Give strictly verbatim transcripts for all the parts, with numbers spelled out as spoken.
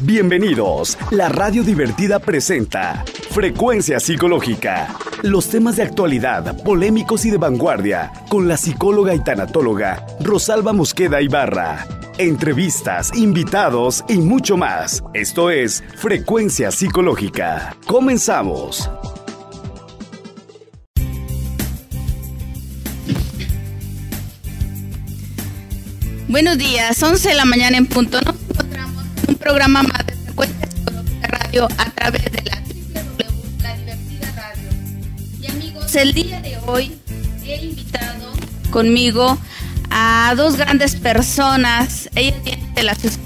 Bienvenidos. La radio divertida presenta Frecuencia Psicológica. Los temas de actualidad, polémicos y de vanguardia, con la psicóloga y tanatóloga Rosalba Mosqueda Ibarra. Entrevistas, invitados y mucho más. Esto es Frecuencia Psicológica. Comenzamos. Buenos días, once de la mañana en punto. Nos encontramos en un programa más de Frecuencia Psicológica Radio a través de la doble u doble u doble u La Divertida Radio. Y amigos, el día de hoy he invitado conmigo a dos grandes personas. Ella viene de la asociación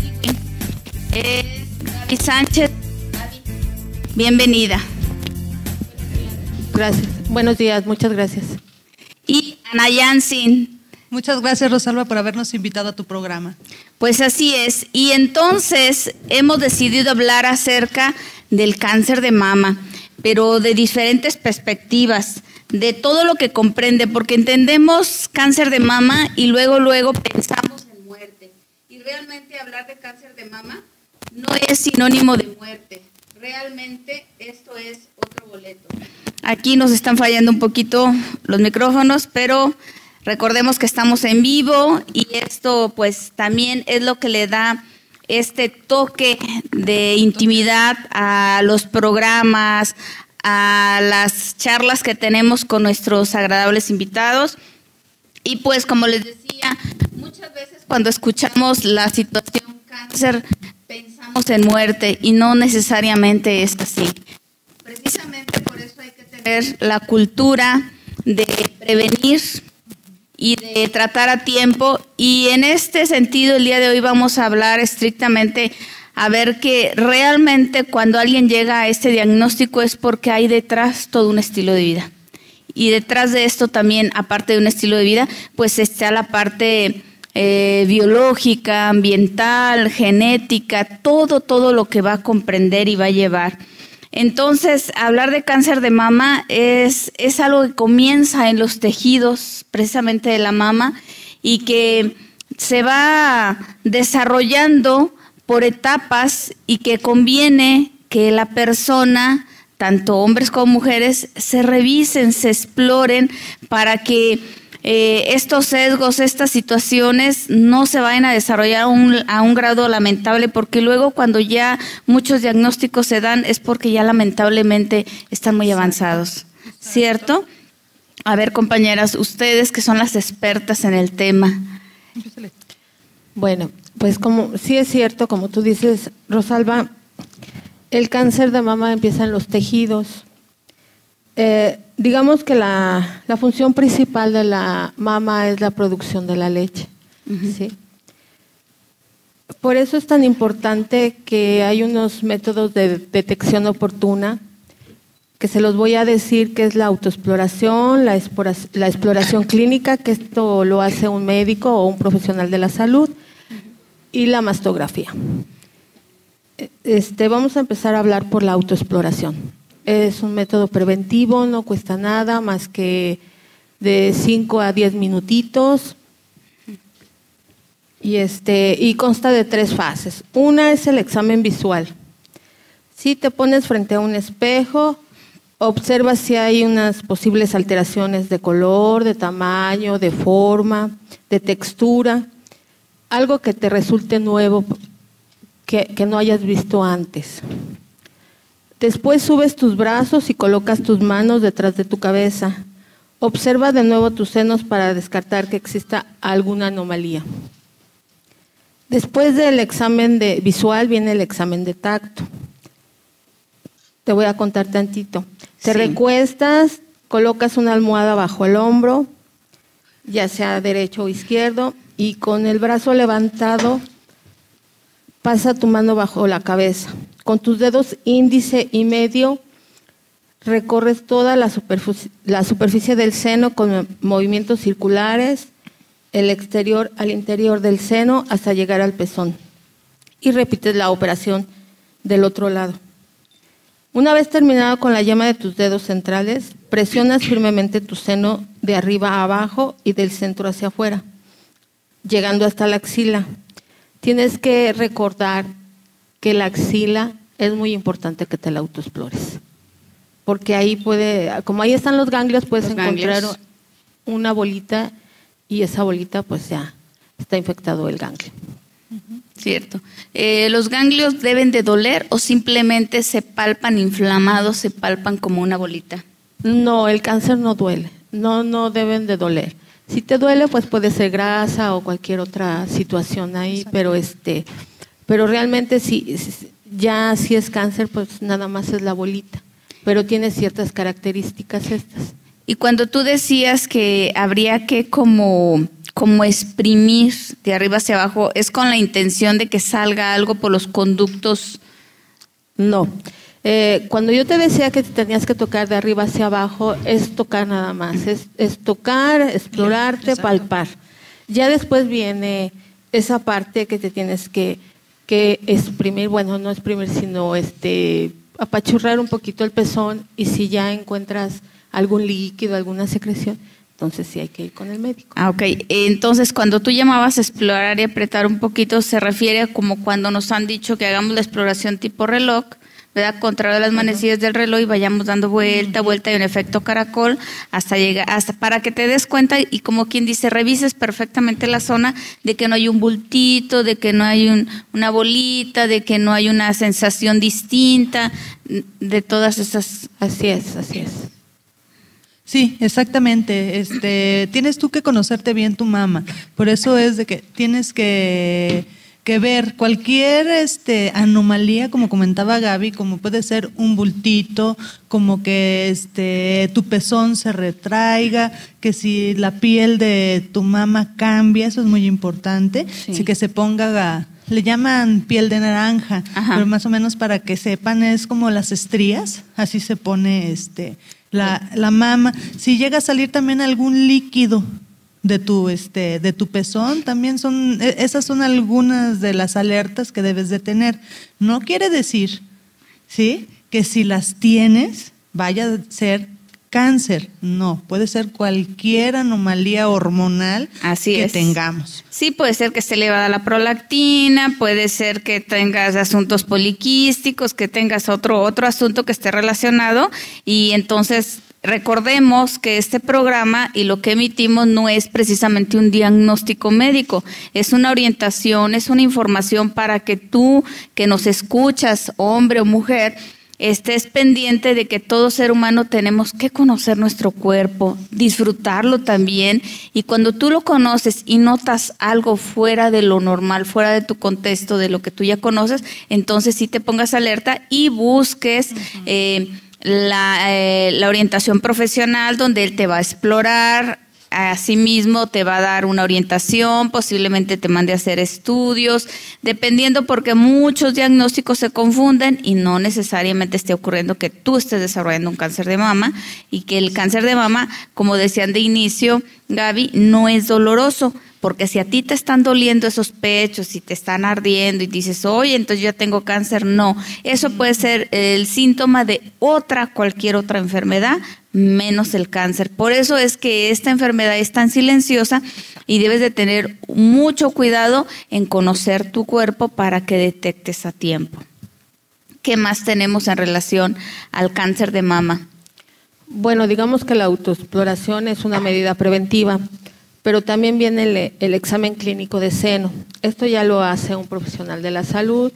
es Gaby Sánchez. Gaby, bienvenida. Gracias. Buenos días, muchas gracias. Y Ana Yansin. Muchas gracias, Rosalba, por habernos invitado a tu programa. Pues así es. Y entonces hemos decidido hablar acerca del cáncer de mama, pero de diferentes perspectivas, de todo lo que comprende, porque entendemos cáncer de mama y luego, luego pensamos en muerte. Y realmente hablar de cáncer de mama no es sinónimo de muerte. Realmente esto es otro boleto. Aquí nos están fallando un poquito los micrófonos, pero recordemos que estamos en vivo y esto pues también es lo que le da este toque de intimidad a los programas, a las charlas que tenemos con nuestros agradables invitados. Y pues como les decía, muchas veces cuando escuchamos la situación cáncer pensamos en muerte y no necesariamente es así. Precisamente por eso hay que tener la cultura de prevenir y de tratar a tiempo, y en este sentido el día de hoy vamos a hablar estrictamente a ver que realmente cuando alguien llega a este diagnóstico es porque hay detrás todo un estilo de vida, y detrás de esto también, aparte de un estilo de vida, pues está la parte eh, biológica, ambiental, genética, todo, todo lo que va a comprender y va a llevar. Entonces, hablar de cáncer de mama es, es algo que comienza en los tejidos precisamente de la mama y que se va desarrollando por etapas y que conviene que la persona, tanto hombres como mujeres, se revisen, se exploren para que Eh, estos sesgos, estas situaciones no se vayan a desarrollar a un, a un grado lamentable, porque luego cuando ya muchos diagnósticos se dan es porque ya lamentablemente están muy avanzados, ¿cierto? A ver, compañeras, ustedes que son las expertas en el tema. Bueno, pues como sí es cierto, como tú dices, Rosalba, el cáncer de mama empieza en los tejidos. Eh, digamos que la, la función principal de la mama es la producción de la leche. Uh-huh. ¿Sí? Por eso es tan importante que hay unos métodos de detección oportuna, que se los voy a decir, que es la autoexploración, la, espora, la exploración clínica, que esto lo hace un médico o un profesional de la salud, y la mastografía. Este, vamos a empezar a hablar por la autoexploración. Es un método preventivo, no cuesta nada más que de cinco a diez minutitos y, este, y consta de tres fases. Una es el examen visual. Si te pones frente a un espejo, observas si hay unas posibles alteraciones de color, de tamaño, de forma, de textura, algo que te resulte nuevo, que, que no hayas visto antes. Después subes tus brazos y colocas tus manos detrás de tu cabeza. Observa de nuevo tus senos para descartar que exista alguna anomalía. Después del examen de visual viene el examen de tacto. Te voy a contar tantito. Te sí. recuestas, colocas una almohada bajo el hombro, ya sea derecho o izquierdo, y con el brazo levantado pasa tu mano bajo la cabeza. Con tus dedos índice y medio recorres toda la superficie, la superficie del seno con movimientos circulares, el exterior al interior del seno hasta llegar al pezón. Y repites la operación del otro lado. Una vez terminado con la yema de tus dedos centrales, presionas firmemente tu seno de arriba a abajo y del centro hacia afuera, llegando hasta la axila. Tienes que recordar que la axila es muy importante que te la autoexplores. Porque ahí puede, como ahí están los ganglios, puedes los encontrar ganglios. una bolita y esa bolita pues ya está infectado el ganglio. Cierto. Eh, ¿Los ganglios deben de doler o simplemente se palpan inflamados, se palpan como una bolita? No, el cáncer no duele, no, no deben de doler. Si te duele, pues puede ser grasa o cualquier otra situación ahí, Exacto. pero este, pero realmente si ya si es cáncer, pues nada más es la bolita, pero tiene ciertas características estas. Y cuando tú decías que habría que como, como exprimir de arriba hacia abajo, ¿es con la intención de que salga algo por los conductos? No. Eh, cuando yo te decía que te tenías que tocar de arriba hacia abajo, es tocar nada más, es, es tocar, explorarte, Exacto. palpar. Ya después viene esa parte que te tienes que, que exprimir, bueno, no exprimir, sino este, apachurrar un poquito el pezón, y si ya encuentras algún líquido, alguna secreción, entonces sí hay que ir con el médico. Ah, ok. Entonces, cuando tú llamabas a explorar y apretar un poquito, se refiere a como cuando nos han dicho que hagamos la exploración tipo reloj, ¿verdad? Contrario a las manecillas del reloj, y vayamos dando vuelta, vuelta y un efecto caracol hasta llegar, hasta para que te des cuenta, y como quien dice, revises perfectamente la zona de que no hay un bultito, de que no hay un, una bolita, de que no hay una sensación distinta, de todas esas. Así es, así es. Sí, exactamente. Este, tienes tú que conocerte bien tu mama. Por eso es de que tienes que que ver cualquier este anomalía, como comentaba Gaby, como puede ser un bultito, como que este tu pezón se retraiga, que si la piel de tu mama cambia, eso es muy importante, sí. sí, que se ponga, le llaman piel de naranja, Ajá. pero más o menos para que sepan es como las estrías, así se pone este la, la mama. Si llega a salir también algún líquido de tu este de tu pezón, también son esas son algunas de las alertas que debes de tener. No quiere decir, ¿sí?, que si las tienes vaya a ser cáncer. No, puede ser cualquier anomalía hormonal Así que es. tengamos. Sí, puede ser que esté elevada la prolactina, puede ser que tengas asuntos poliquísticos, que tengas otro otro asunto que esté relacionado, y entonces recordemos que este programa y lo que emitimos no es precisamente un diagnóstico médico, es una orientación, es una información para que tú que nos escuchas, hombre o mujer, estés pendiente de que todo ser humano tenemos que conocer nuestro cuerpo, disfrutarlo también, y cuando tú lo conoces y notas algo fuera de lo normal, fuera de tu contexto, de lo que tú ya conoces, entonces sí te pongas alerta y busques uh-huh. eh, La, eh, la orientación profesional, donde él te va a explorar, asimismo te va a dar una orientación, posiblemente te mande a hacer estudios, dependiendo, porque muchos diagnósticos se confunden y no necesariamente esté ocurriendo que tú estés desarrollando un cáncer de mama, y que el cáncer de mama, como decían de inicio, Gaby, no es doloroso. Porque si a ti te están doliendo esos pechos, si te están ardiendo y dices, oye, entonces yo ya tengo cáncer, no. Eso puede ser el síntoma de otra, cualquier otra enfermedad, menos el cáncer. Por eso es que esta enfermedad es tan silenciosa y debes de tener mucho cuidado en conocer tu cuerpo para que detectes a tiempo. ¿Qué más tenemos en relación al cáncer de mama? Bueno, digamos que la autoexploración es una medida preventiva, pero también viene el, el examen clínico de seno. Esto ya lo hace un profesional de la salud.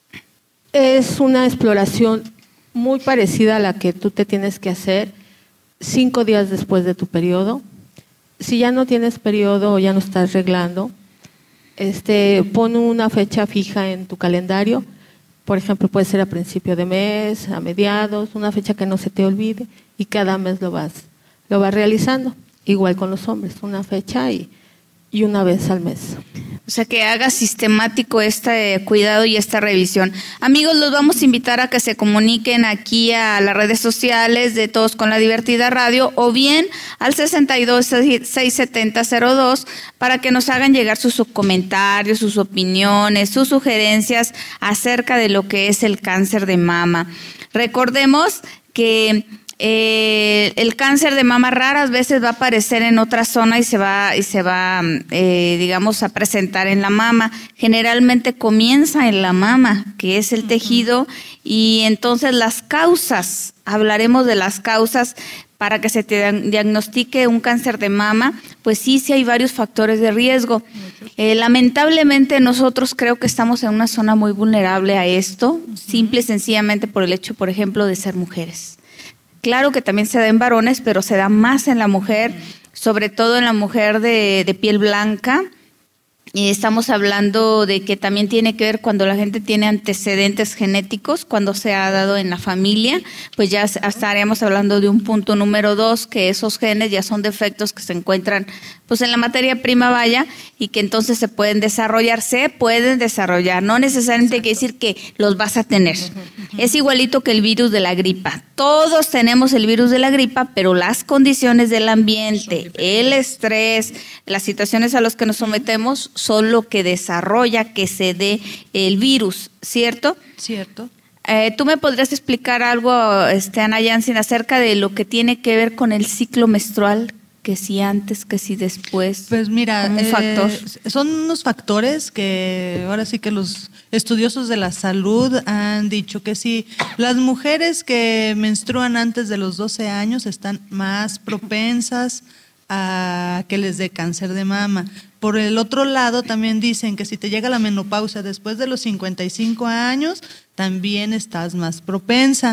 Es una exploración muy parecida a la que tú te tienes que hacer cinco días después de tu periodo. Si ya no tienes periodo o ya no estás reglando, este, pon una fecha fija en tu calendario. Por ejemplo, puede ser a principio de mes, a mediados, una fecha que no se te olvide, y cada mes lo vas, lo vas realizando. Igual con los hombres, una fecha y, y una vez al mes. O sea, que haga sistemático este cuidado y esta revisión. Amigos, los vamos a invitar a que se comuniquen aquí a las redes sociales de Todos con la Divertida Radio, o bien al sesenta y dos, seiscientos setenta, cero dos, para que nos hagan llegar sus comentarios, sus opiniones, sus sugerencias acerca de lo que es el cáncer de mama. Recordemos que Eh, el cáncer de mama raras veces va a aparecer en otra zona y se va, y se va eh, digamos, a presentar en la mama. Generalmente comienza en la mama, que es el tejido, y entonces las causas, hablaremos de las causas para que se te diagnostique un cáncer de mama, pues sí, sí hay varios factores de riesgo. Eh, lamentablemente nosotros creo que estamos en una zona muy vulnerable a esto, uh-huh. simple y sencillamente por el hecho, por ejemplo, de ser mujeres. Claro que también se da en varones, pero se da más en la mujer, sobre todo en la mujer de, de piel blanca. Y estamos hablando de que también tiene que ver cuando la gente tiene antecedentes genéticos, cuando se ha dado en la familia, pues ya estaríamos hablando de un punto número dos, que esos genes ya son defectos que se encuentran pues en la materia prima, vaya, y que entonces se pueden desarrollar, se pueden desarrollar, no necesariamente hay que decir que los vas a tener. Es igualito que el virus de la gripa. Todos tenemos el virus de la gripa, pero las condiciones del ambiente, el estrés, las situaciones a las que nos sometemos son lo que desarrolla que se dé el virus, ¿cierto? Cierto. Eh, ¿Tú me podrías explicar algo, este, Ana Jansen, acerca de lo que tiene que ver con el ciclo menstrual? Que si antes, que si después. Pues mira, un eh, factor. son unos factores que ahora sí que los estudiosos de la salud han dicho que si las mujeres que menstruan antes de los doce años están más propensas a que les dé cáncer de mama. Por el otro lado, también dicen que si te llega la menopausia después de los cincuenta y cinco años, también estás más propensa.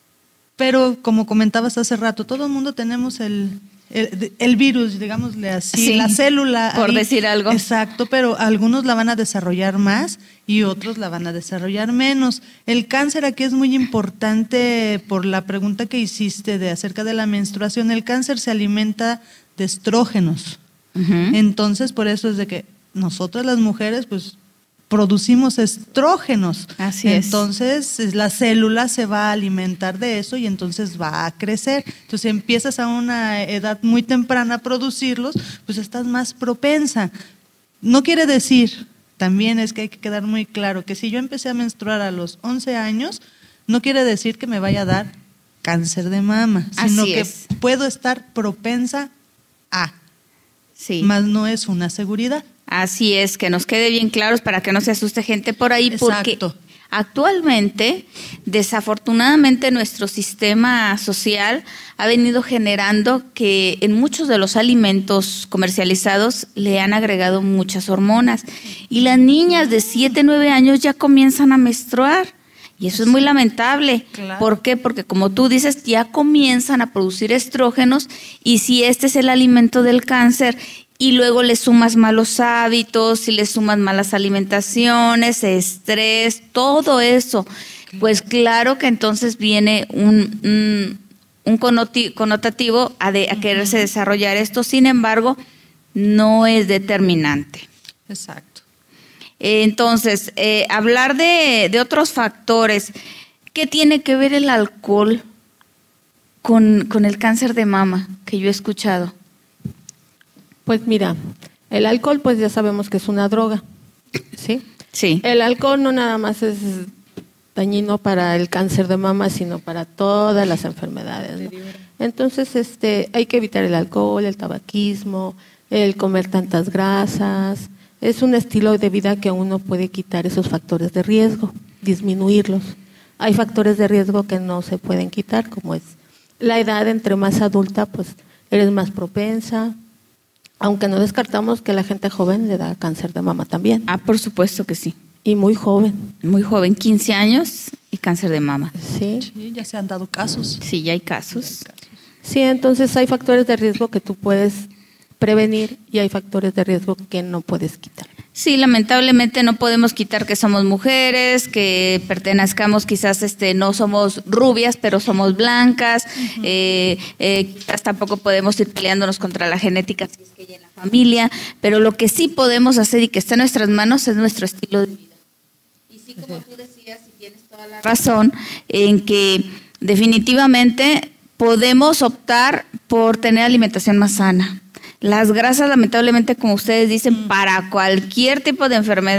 Pero como comentabas hace rato, todo el mundo tenemos el... El, el virus, digámosle así, sí, la célula. Por ahí, decir algo. Exacto, pero algunos la van a desarrollar más y otros la van a desarrollar menos. El cáncer aquí es muy importante por la pregunta que hiciste de acerca de la menstruación. El cáncer se alimenta de estrógenos. Uh-huh. Entonces, por eso es de que nosotras las mujeres, pues, producimos estrógenos. Así es. Entonces la célula se va a alimentar de eso y entonces va a crecer. Entonces si empiezas a una edad muy temprana a producirlos, pues estás más propensa. No quiere decir, también es que hay que quedar muy claro, que si yo empecé a menstruar a los once años, no quiere decir que me vaya a dar cáncer de mama, sino Así que es. puedo estar propensa a, sí. más no es una seguridad. Así es, que nos quede bien claros para que no se asuste gente por ahí, porque Exacto. actualmente, desafortunadamente, nuestro sistema social ha venido generando que en muchos de los alimentos comercializados le han agregado muchas hormonas y las niñas de siete, nueve años ya comienzan a menstruar. Y eso es muy lamentable. Claro. ¿Por qué? Porque como tú dices, ya comienzan a producir estrógenos y si este es el alimento del cáncer y luego le sumas malos hábitos, y le sumas malas alimentaciones, estrés, todo eso, pues claro que entonces viene un, un, un connotativo a, de, a quererse uh-huh. desarrollar esto. Sin embargo, no es determinante. Exacto. Entonces, eh, hablar de, de otros factores. ¿Qué tiene que ver el alcohol con, con el cáncer de mama que yo he escuchado? Pues mira, el alcohol pues ya sabemos que es una droga, ¿sí? Sí. El alcohol no nada más es dañino para el cáncer de mama, sino para todas las enfermedades, ¿no? Entonces, este, hay que evitar el alcohol, el tabaquismo, el comer tantas grasas. Es un estilo de vida que uno puede quitar esos factores de riesgo, disminuirlos. Hay factores de riesgo que no se pueden quitar, como es la edad. Entre más adulta, pues eres más propensa. Aunque no descartamos que la gente joven le da cáncer de mama también. Ah, por supuesto que sí. Y muy joven. Muy joven, quince años y cáncer de mama. Sí. Sí, ya se han dado casos. Sí, ya hay casos. Ya hay casos. Sí, entonces hay factores de riesgo que tú puedes prevenir y hay factores de riesgo que no puedes quitar. Sí, lamentablemente no podemos quitar que somos mujeres, que pertenezcamos, quizás este, no somos rubias, pero somos blancas. Uh-huh. eh, eh, quizás tampoco podemos ir peleándonos contra la genética si es que hay en la familia, pero lo que sí podemos hacer y que está en nuestras manos es nuestro estilo de vida. Y sí, como tú decías, y tienes toda la razón, en que definitivamente podemos optar por tener alimentación más sana. Las grasas, lamentablemente, como ustedes dicen, mm. para cualquier tipo de enfermedad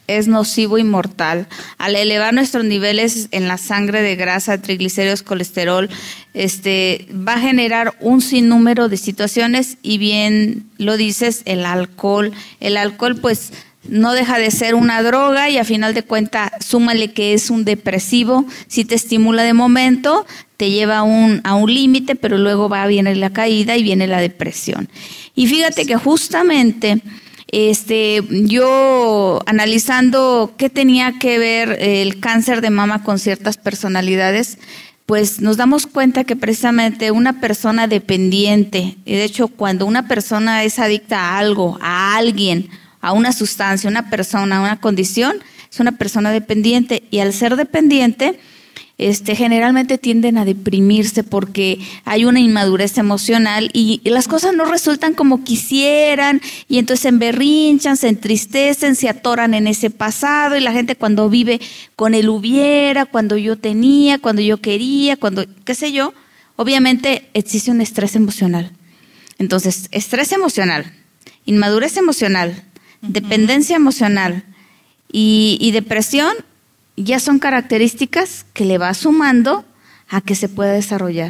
es nocivo y mortal. Al elevar nuestros niveles en la sangre de grasa, triglicéridos, colesterol, este, va a generar un sinnúmero de situaciones, y bien lo dices, el alcohol. El alcohol pues no deja de ser una droga, y a final de cuentas súmale que es un depresivo. Si te estimula de momento, te lleva a un, a un límite, pero luego va, viene la caída y viene la depresión. Y fíjate que justamente Este, yo analizando qué tenía que ver el cáncer de mama con ciertas personalidades, pues nos damos cuenta que precisamente una persona dependiente, y de hecho cuando una persona es adicta a algo, a alguien, a una sustancia, una persona, a una condición, es una persona dependiente, y al ser dependiente, Este, generalmente tienden a deprimirse porque hay una inmadurez emocional y, y las cosas no resultan como quisieran, y entonces se emberrinchan, se entristecen, se atoran en ese pasado, y la gente cuando vive con el hubiera, cuando yo tenía, cuando yo quería, cuando qué sé yo, obviamente existe un estrés emocional. Entonces, estrés emocional, inmadurez emocional, uh-huh. dependencia emocional y, y depresión ya son características que le va sumando a que se pueda desarrollar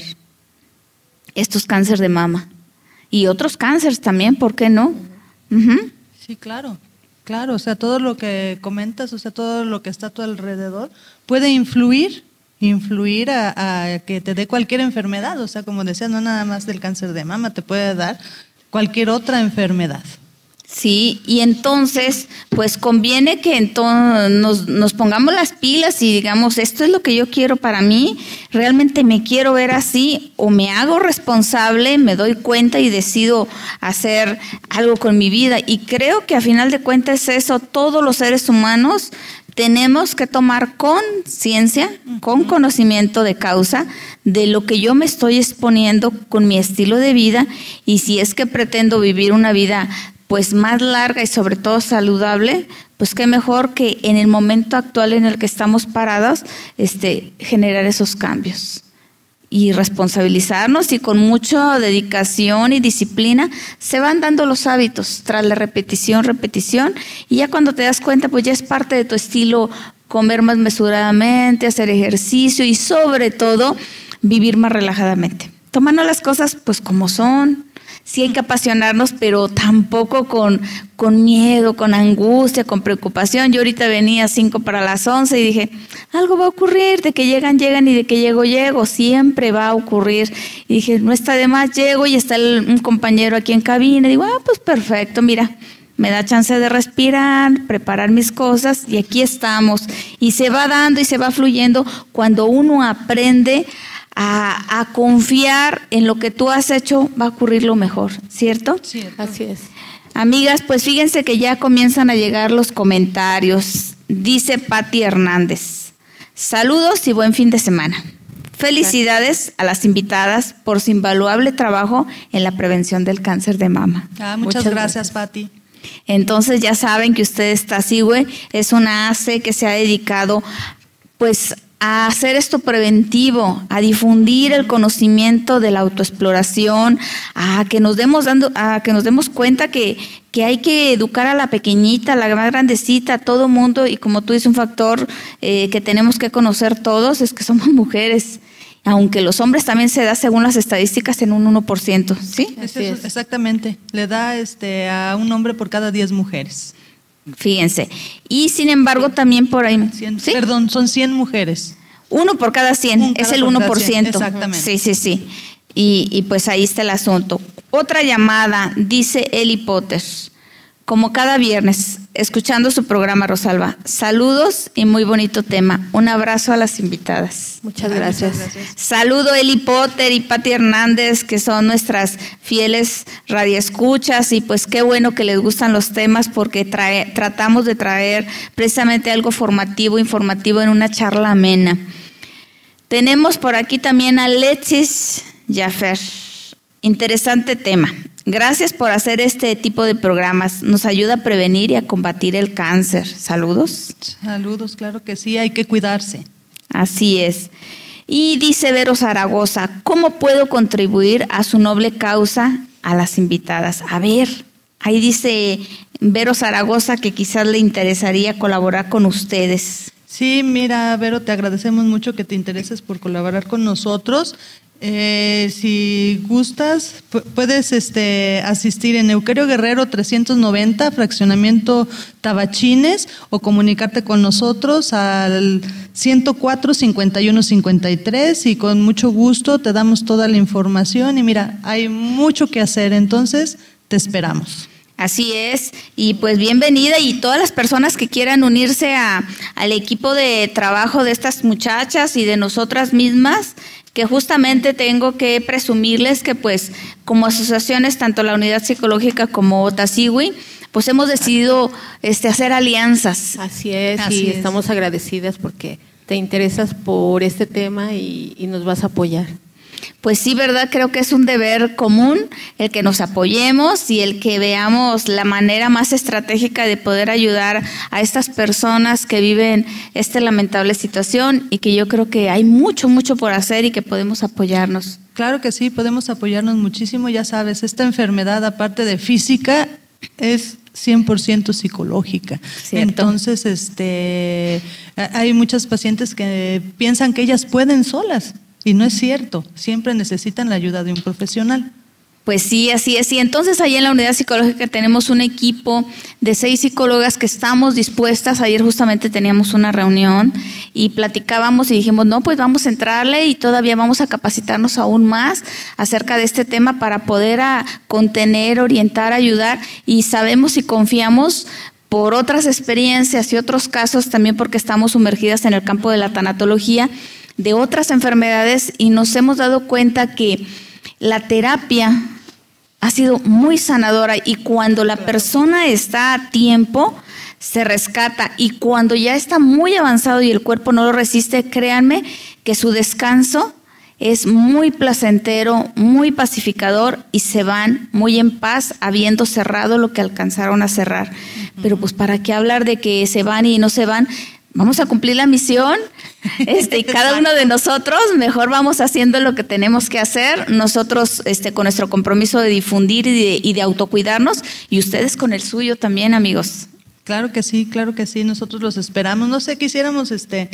estos cánceres de mama y otros cánceres también, ¿por qué no? Uh-huh. Sí, claro, claro, o sea, todo lo que comentas, o sea, todo lo que está a tu alrededor puede influir, influir a, a que te dé cualquier enfermedad, o sea, como decía, no nada más del cáncer de mama, te puede dar cualquier otra enfermedad. Sí, y entonces, pues conviene que entonces nos, nos pongamos las pilas y digamos, esto es lo que yo quiero para mí, realmente me quiero ver así, o me hago responsable, me doy cuenta y decido hacer algo con mi vida. Y creo que a final de cuentas eso, todos los seres humanos tenemos que tomar conciencia, con conocimiento de causa, de lo que yo me estoy exponiendo con mi estilo de vida, y si es que pretendo vivir una vida pues más larga y sobre todo saludable, pues qué mejor que en el momento actual en el que estamos parados, este, generar esos cambios y responsabilizarnos, y con mucha dedicación y disciplina se van dando los hábitos tras la repetición, repetición, y ya cuando te das cuenta pues ya es parte de tu estilo comer más mesuradamente, hacer ejercicio y sobre todo vivir más relajadamente, tomando las cosas pues como son. Sí hay que apasionarnos, pero tampoco con, con miedo, con angustia, con preocupación. Yo ahorita venía a cinco para las once y dije, algo va a ocurrir, de que llegan, llegan, y de que llego, llego, siempre va a ocurrir. Y dije, no está de más, llego y está el, un compañero aquí en cabina. Y digo, ah, pues perfecto, mira, me da chance de respirar, preparar mis cosas, y aquí estamos. Y se va dando y se va fluyendo cuando uno aprende A, a confiar en lo que tú has hecho, va a ocurrir lo mejor, ¿cierto? Sí, así es. Amigas, pues fíjense que ya comienzan a llegar los comentarios. Dice Pati Hernández, saludos y buen fin de semana. Felicidades a las invitadas por su invaluable trabajo en la prevención del cáncer de mama. Ah, muchas, muchas gracias, gracias, Pati. Entonces ya saben que usted está así, güey, es una A C E que se ha dedicado pues a hacer esto preventivo, a difundir el conocimiento de la autoexploración, a que nos demos dando, a que nos demos cuenta que, que hay que educar a la pequeñita, a la más grandecita, a todo mundo, y como tú dices, un factor eh, que tenemos que conocer todos es que somos mujeres, aunque los hombres también se da según las estadísticas en un uno por ciento, ¿sí? Es eso, exactamente, le da este a un hombre por cada diez mujeres. Fíjense, y sin embargo también por ahí… cien, ¿sí? Perdón, son cien mujeres. Uno por cada cien, Un es el uno por ciento. Exactamente. Sí, sí, sí. Y, y pues ahí está el asunto. Otra llamada, dice Eli Potter, como cada viernes, escuchando su programa, Rosalba. Saludos y muy bonito tema. Un abrazo a las invitadas. Muchas gracias. Muchas gracias. Saludo a Eli Potter y Pati Hernández, que son nuestras fieles radioescuchas, y pues qué bueno que les gustan los temas, porque trae, tratamos de traer precisamente algo formativo, informativo en una charla amena. Tenemos por aquí también a Alexis Jaffer. Interesante tema. Gracias por hacer este tipo de programas. Nos ayuda a prevenir y a combatir el cáncer. Saludos. Saludos, claro que sí, hay que cuidarse. Así es. Y dice Vero Zaragoza, ¿cómo puedo contribuir a su noble causa? A las invitadas. A ver, Ahí dice Vero Zaragoza que quizás le interesaría colaborar con ustedes. Sí, mira, Vero, te agradecemos mucho que te intereses por colaborar con nosotros. Eh, si gustas, puedes este, asistir en Euquerio Guerrero trescientos noventa, fraccionamiento Tabachines, o comunicarte con nosotros al ciento cuatro, cincuenta y uno, cincuenta y tres, y con mucho gusto te damos toda la información. Y mira, hay mucho que hacer, entonces te esperamos. Así es, y pues bienvenida, y todas las personas que quieran unirse a, al equipo de trabajo de estas muchachas y de nosotras mismas, que justamente tengo que presumirles que pues como asociaciones, tanto la Unidad Psicológica como Tasigüí, pues hemos decidido este, hacer alianzas. Así es, Así y es. estamos agradecidas porque te interesas por este tema y, y nos vas a apoyar. Pues sí, ¿verdad? Creo que es un deber común el que nos apoyemos y el que veamos la manera más estratégica de poder ayudar a estas personas que viven esta lamentable situación, y que yo creo que hay mucho, mucho por hacer y que podemos apoyarnos. Claro que sí, podemos apoyarnos muchísimo. Ya sabes, esta enfermedad, aparte de física, es cien por ciento psicológica. Cierto. Entonces, este, hay muchas pacientes que piensan que ellas pueden solas. Y no es cierto, siempre necesitan la ayuda de un profesional. Pues sí, así es. Y entonces ahí en la Unidad Psicológica tenemos un equipo de seis psicólogas que estamos dispuestas. Ayer justamente teníamos una reunión y platicábamos y dijimos, no, pues vamos a entrarle, y todavía vamos a capacitarnos aún más acerca de este tema para poder a contener, orientar, ayudar. Y sabemos y confiamos por otras experiencias y otros casos también, porque estamos sumergidas en el campo de la tanatología, de otras enfermedades, y nos hemos dado cuenta que la terapia ha sido muy sanadora, y cuando la persona está a tiempo se rescata, y cuando ya está muy avanzado y el cuerpo no lo resiste, créanme que su descanso es muy placentero, muy pacificador, y se van muy en paz habiendo cerrado lo que alcanzaron a cerrar. Uh-huh. Pero pues para qué hablar de que se van y no se van. Vamos a cumplir la misión, este, y cada uno de nosotros mejor vamos haciendo lo que tenemos que hacer, nosotros este, con nuestro compromiso de difundir y de, y de autocuidarnos, y ustedes con el suyo también, amigos. Claro que sí, claro que sí, nosotros los esperamos. No sé, quisiéramos, este,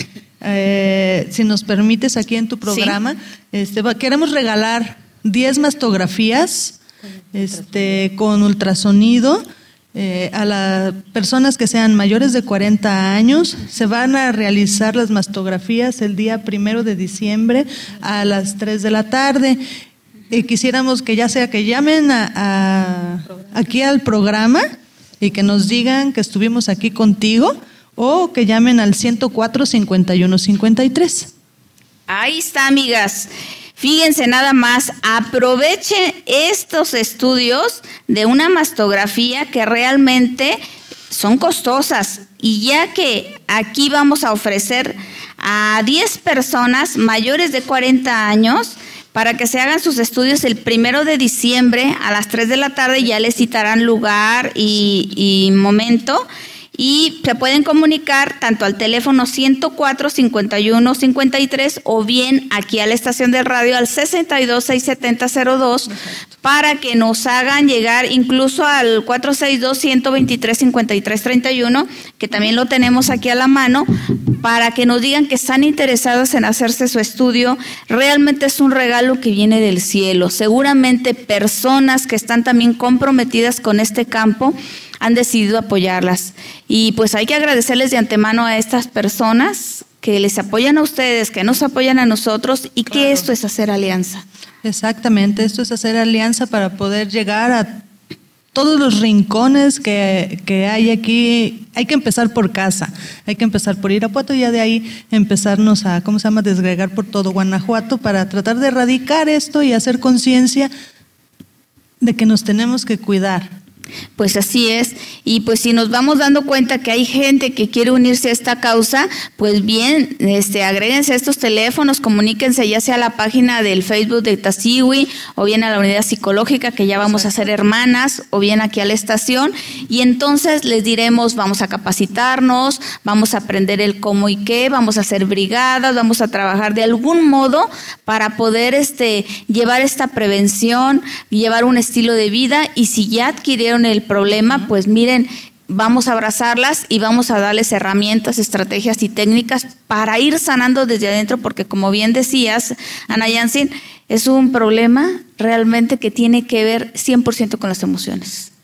eh, si nos permites aquí en tu programa, ¿sí? este, queremos regalar diez mastografías este, con ultrasonido. Eh, a las personas que sean mayores de cuarenta años. Se van a realizar las mastografías el día primero de diciembre a las tres de la tarde. Y quisiéramos que ya sea que llamen a, a, aquí al programa y que nos digan que estuvimos aquí contigo, o que llamen al ciento cuatro, cincuenta y uno, cincuenta y tres. Ahí está, amigas. Fíjense nada más, aprovechen estos estudios de una mastografía que realmente son costosas, y ya que aquí vamos a ofrecer a diez personas mayores de cuarenta años para que se hagan sus estudios el primero de diciembre a las tres de la tarde, ya les citarán lugar y, y momento. Y se pueden comunicar tanto al teléfono ciento cuatro, cincuenta y uno, cincuenta y tres, o bien aquí a la estación de radio al sesenta y dos, seiscientos setenta, cero dos, para que nos hagan llegar incluso al cuatro seis dos, ciento veintitrés, cincuenta y tres, treinta y uno, que también lo tenemos aquí a la mano, para que nos digan que están interesados en hacerse su estudio. Realmente es un regalo que viene del cielo. Seguramente personas que están también comprometidas con este campo han decidido apoyarlas, y pues hay que agradecerles de antemano a estas personas que les apoyan a ustedes, que nos apoyan a nosotros, y que Claro. esto es hacer alianza. Exactamente, esto es hacer alianza para poder llegar a todos los rincones que, que hay aquí. Hay que empezar por casa, hay que empezar por Irapuato, y ya de ahí empezarnos a, ¿cómo se llama?, desgregar por todo Guanajuato para tratar de erradicar esto y hacer conciencia de que nos tenemos que cuidar. Pues así es, y pues si nos vamos dando cuenta que hay gente que quiere unirse a esta causa, pues bien, este, agréguense a estos teléfonos, comuníquense ya sea a la página del Facebook de Tasigüí, o bien a la Unidad Psicológica, que ya vamos a ser hermanas, o bien aquí a la estación, y entonces les diremos, vamos a capacitarnos, vamos a aprender el cómo y qué, vamos a hacer brigadas, vamos a trabajar de algún modo para poder este, llevar esta prevención, llevar un estilo de vida, y si ya adquirieron vieron el problema, pues miren, vamos a abrazarlas y vamos a darles herramientas, estrategias y técnicas para ir sanando desde adentro, porque como bien decías, Ana Yansin, es un problema realmente que tiene que ver cien por ciento con las emociones.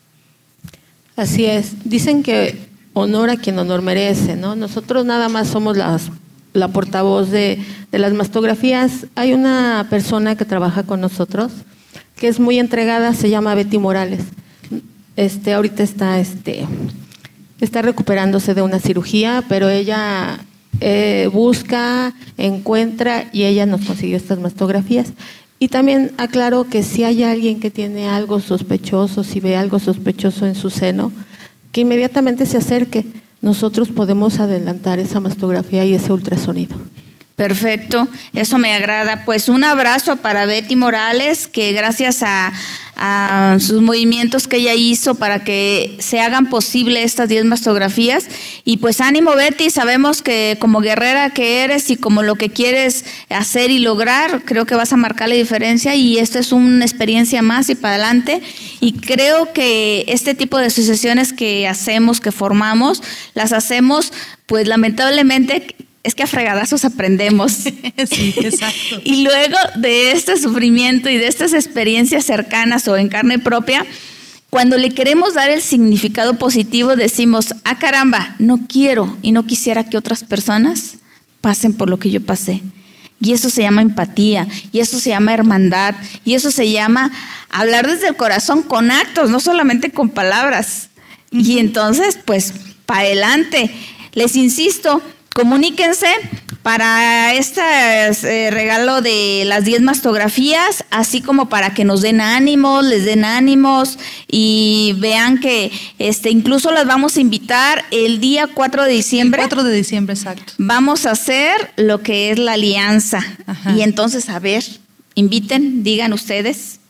Así es. Dicen que honor a quien honor merece, ¿no? Nosotros nada más somos las, la portavoz de, de las mastografías. Hay una persona que trabaja con nosotros que es muy entregada, se llama Betty Morales. Este, ahorita está, este, está recuperándose de una cirugía, pero ella eh, busca, encuentra y ella nos consiguió estas mastografías. Y también aclaro que si hay alguien que tiene algo sospechoso, si ve algo sospechoso en su seno, que inmediatamente se acerque. Nosotros podemos adelantar esa mastografía y ese ultrasonido. Perfecto, eso me agrada. Pues un abrazo para Betty Morales, que gracias a, a sus movimientos que ella hizo para que se hagan posible estas diez mastografías. Y pues ánimo, Betty, sabemos que como guerrera que eres y como lo que quieres hacer y lograr, creo que vas a marcar la diferencia y esto es una experiencia más y para adelante. Y creo que este tipo de asociaciones que hacemos, que formamos, las hacemos pues lamentablemente... Es que a fregadazos aprendemos. Sí, exacto. Y luego de este sufrimiento y de estas experiencias cercanas o en carne propia, cuando le queremos dar el significado positivo, decimos, ah, caramba, no quiero y no quisiera que otras personas pasen por lo que yo pasé. Y eso se llama empatía, y eso se llama hermandad, y eso se llama hablar desde el corazón con actos, no solamente con palabras. Uh-huh. Y entonces, pues, para adelante. Les insisto, comuníquense para este eh, regalo de las diez mastografías, así como para que nos den ánimos, les den ánimos y vean que este incluso las vamos a invitar el día cuatro de diciembre. El cuatro de diciembre, exacto. Vamos a hacer lo que es la alianza. Ajá. Y entonces, a ver, inviten, digan ustedes.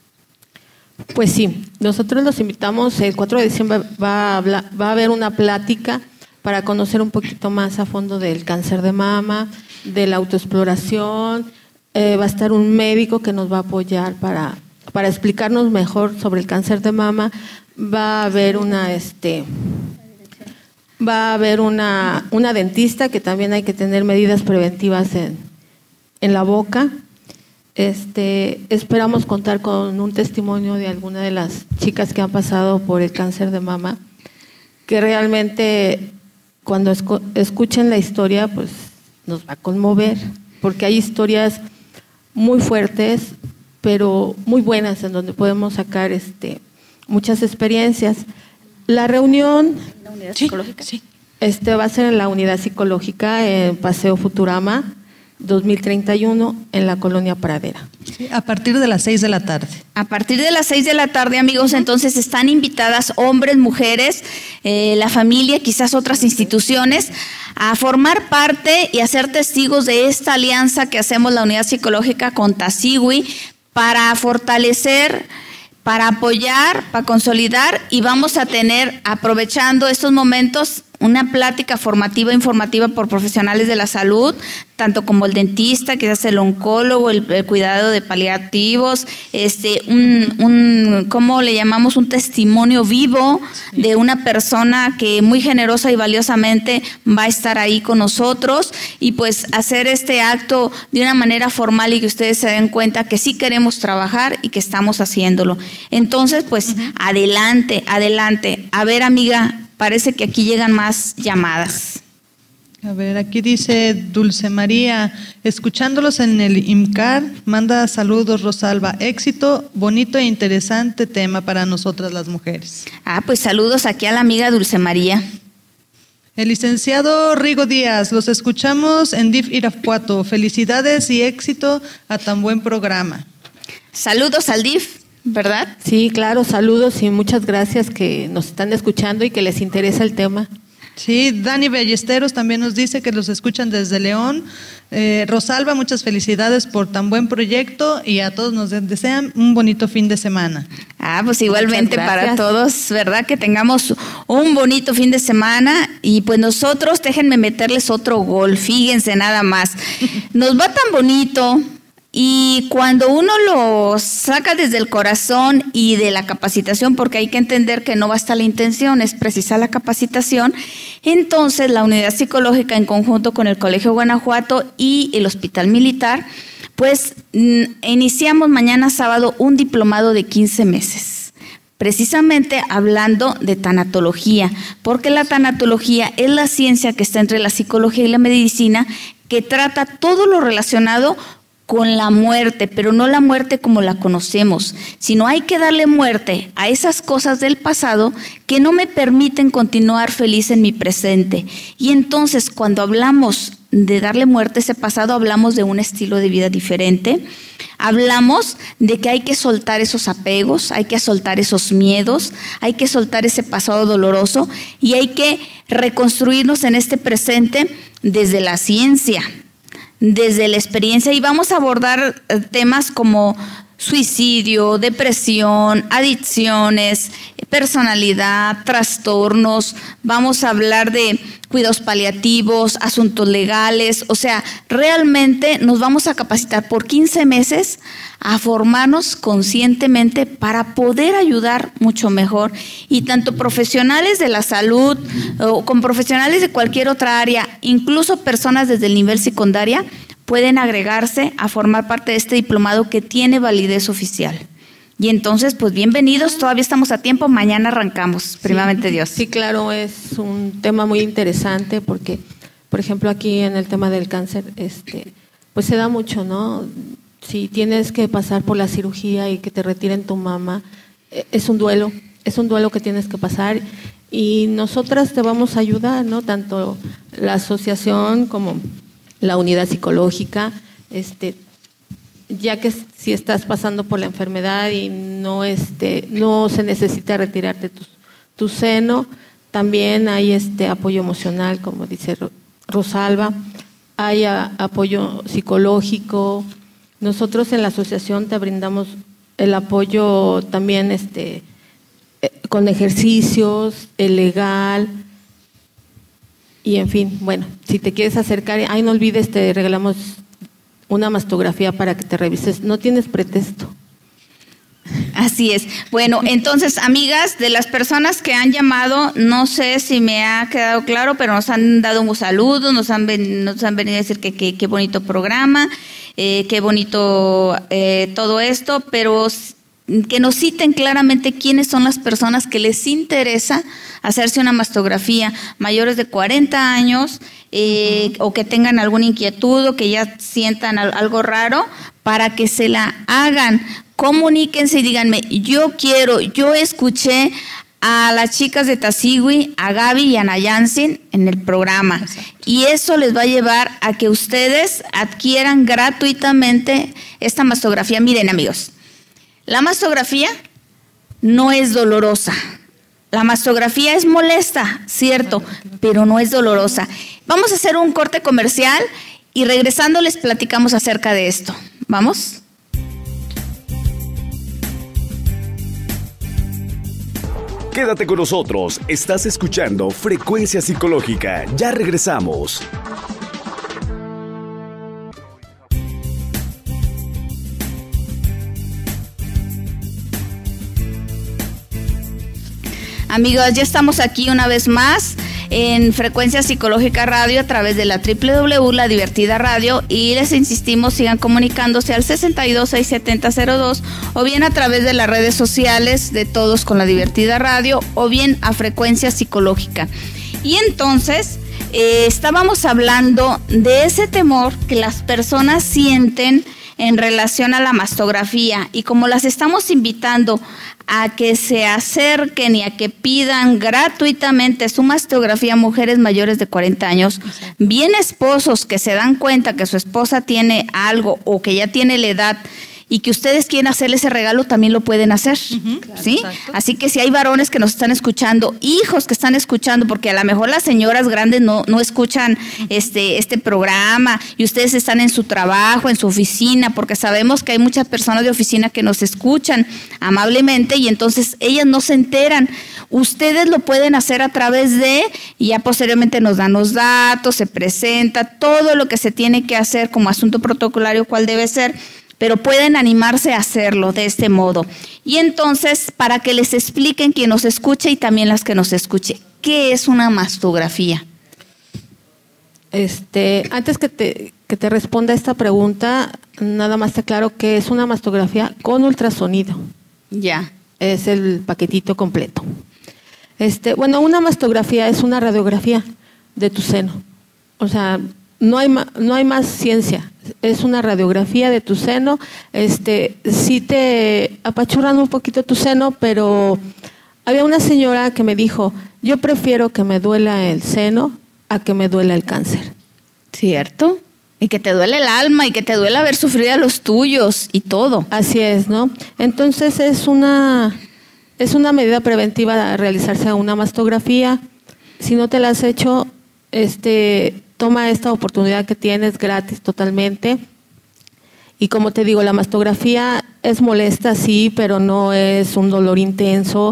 Pues sí, nosotros los invitamos, el cuatro de diciembre va a, hablar, va a haber una plática para conocer un poquito más a fondo del cáncer de mama, de la autoexploración. Eh, va a estar un médico que nos va a apoyar para, para explicarnos mejor sobre el cáncer de mama. Va a haber una, este, va a haber una, una dentista que también hay que tener medidas preventivas en, en la boca. Este, esperamos contar con un testimonio de alguna de las chicas que han pasado por el cáncer de mama, que realmente cuando escuchen la historia, pues nos va a conmover, porque hay historias muy fuertes, pero muy buenas, en donde podemos sacar este, muchas experiencias. La reunión ¿La unidad sí, psicológica? Sí. Este, va a ser en la unidad psicológica, en Paseo Futurama, dos mil treinta y uno, en la colonia Pradera. Sí, a partir de las seis de la tarde. A partir de las seis de la tarde, amigos, entonces están invitadas hombres, mujeres, eh, la familia, quizás otras instituciones, a formar parte y a ser testigos de esta alianza que hacemos la unidad psicológica con Tassigui para fortalecer, para apoyar, para consolidar, y vamos a tener, aprovechando estos momentos, una plática formativa, informativa por profesionales de la salud, tanto como el dentista, quizás el oncólogo, el, el cuidado de paliativos, este, un, un, ¿cómo le llamamos? Un testimonio vivo de una persona que muy generosa y valiosamente va a estar ahí con nosotros, y pues hacer este acto de una manera formal y que ustedes se den cuenta que sí queremos trabajar y que estamos haciéndolo. Entonces, pues, uh-huh. adelante, adelante. A ver, amiga, parece que aquí llegan más llamadas. A ver, aquí dice Dulce María, escuchándolos en el IMCAR, manda saludos Rosalba, éxito, bonito e interesante tema para nosotras las mujeres. Ah, pues saludos aquí a la amiga Dulce María. El licenciado Rigo Díaz, los escuchamos en D I F Irapuato, felicidades y éxito a tan buen programa. Saludos al D I F, ¿verdad? Sí, claro, saludos y muchas gracias que nos están escuchando y que les interesa el tema. Sí, Dani Ballesteros también nos dice que los escuchan desde León. Eh, Rosalba, muchas felicidades por tan buen proyecto y a todos nos desean un bonito fin de semana. Ah, pues igualmente para todos, ¿verdad? Que tengamos un bonito fin de semana y pues nosotros, déjenme meterles otro gol, fíjense nada más. Nos va tan bonito Y cuando uno lo saca desde el corazón y de la capacitación, porque hay que entender que no basta la intención, es precisa la capacitación, entonces la unidad psicológica en conjunto con el Colegio Guanajuato y el Hospital Militar, pues iniciamos mañana sábado un diplomado de quince meses. Precisamente hablando de tanatología, porque la tanatología es la ciencia que está entre la psicología y la medicina, que trata todo lo relacionado con la muerte, pero no la muerte como la conocemos, sino hay que darle muerte a esas cosas del pasado que no me permiten continuar feliz en mi presente. Y entonces cuando hablamos de darle muerte a ese pasado, hablamos de un estilo de vida diferente, hablamos de que hay que soltar esos apegos, hay que soltar esos miedos, hay que soltar ese pasado doloroso y hay que reconstruirnos en este presente desde la ciencia, desde la experiencia, y vamos a abordar temas como suicidio, depresión, adicciones, personalidad, trastornos, vamos a hablar de cuidados paliativos, asuntos legales, o sea, realmente nos vamos a capacitar por quince meses a formarnos conscientemente para poder ayudar mucho mejor, y tanto profesionales de la salud o con profesionales de cualquier otra área, incluso personas desde el nivel secundaria, pueden agregarse a formar parte de este diplomado que tiene validez oficial. Y entonces, pues bienvenidos, todavía estamos a tiempo, mañana arrancamos, primeramente sí, Dios. Sí, claro, es un tema muy interesante porque, por ejemplo, aquí en el tema del cáncer, este, pues se da mucho, ¿no? Si tienes que pasar por la cirugía y que te retiren tu mama, es un duelo, es un duelo que tienes que pasar, y nosotras te vamos a ayudar, ¿no? Tanto la asociación como la unidad psicológica, este, ya que si estás pasando por la enfermedad y no, este, no se necesita retirarte tu, tu seno, también hay este apoyo emocional, como dice Rosalba, hay a, apoyo psicológico. Nosotros en la asociación te brindamos el apoyo también este, con ejercicios, el legal. Y en fin, bueno, si te quieres acercar, ay, no olvides, te regalamos una mastografía para que te revises. No tienes pretexto. Así es. Bueno, entonces, amigas, de las personas que han llamado, no sé si me ha quedado claro, pero nos han dado un saludo, nos han, ven, nos han venido a decir que qué bonito programa, eh, qué bonito eh, todo esto, pero que nos citen claramente quiénes son las personas que les interesa hacerse una mastografía, mayores de cuarenta años, eh, uh-huh. o que tengan alguna inquietud o que ya sientan algo raro, para que se la hagan. Comuníquense y díganme, yo quiero, yo escuché a las chicas de Tasigui, a Gaby y a Nayansin en el programa. Exacto. Y eso les va a llevar a que ustedes adquieran gratuitamente esta mastografía. Miren, amigos, la mastografía no es dolorosa. La mastografía es molesta, cierto, pero no es dolorosa. Vamos a hacer un corte comercial y regresando les platicamos acerca de esto. ¿Vamos? Quédate con nosotros, estás escuchando Frecuencia Psicológica, ya regresamos. Amigos, ya estamos aquí una vez más en Frecuencia Psicológica Radio a través de la doble u doble u doble u punto la divertida radio, y les insistimos, sigan comunicándose al sesenta y dos, seiscientos setenta, cero dos o bien a través de las redes sociales de Todos con la Divertida Radio o bien a Frecuencia Psicológica. Y entonces eh, estábamos hablando de ese temor que las personas sienten en relación a la mastografía, y como las estamos invitando a que se acerquen y a que pidan gratuitamente su mastografía a mujeres mayores de cuarenta años, bien esposos que se dan cuenta que su esposa tiene algo o que ya tiene la edad y que ustedes quieren hacerle ese regalo, también lo pueden hacer, uh-huh, claro, ¿sí? Exacto. Así que si hay varones que nos están escuchando, hijos que están escuchando, porque a lo mejor las señoras grandes no, no escuchan uh-huh. este, este programa, y ustedes están en su trabajo, en su oficina, porque sabemos que hay muchas personas de oficina que nos escuchan amablemente, y entonces ellas no se enteran. Ustedes lo pueden hacer a través de, y ya posteriormente nos dan los datos, se presenta todo lo que se tiene que hacer como asunto protocolario, cuál debe ser, pero pueden animarse a hacerlo de este modo. Y entonces, para que les expliquen quien nos escuche y también las que nos escuche, ¿qué es una mastografía? Este, antes que te, que te responda esta pregunta, nada más te aclaro que es una mastografía con ultrasonido. Ya. Es el paquetito completo. Este, bueno, una mastografía es una radiografía de tu seno. O sea, no hay, no hay más ciencia. Es una radiografía de tu seno. Este, sí te apachurran un poquito tu seno, pero había una señora que me dijo, yo prefiero que me duela el seno a que me duela el cáncer. ¿Cierto? Y que te duele el alma y que te duele haber sufrido a los tuyos y todo. Así es, ¿no? Entonces es una, es una medida preventiva realizarse una mastografía. Si no te la has hecho, este, toma esta oportunidad que tienes gratis totalmente. Y como te digo, la mastografía es molesta, sí, pero no es un dolor intenso.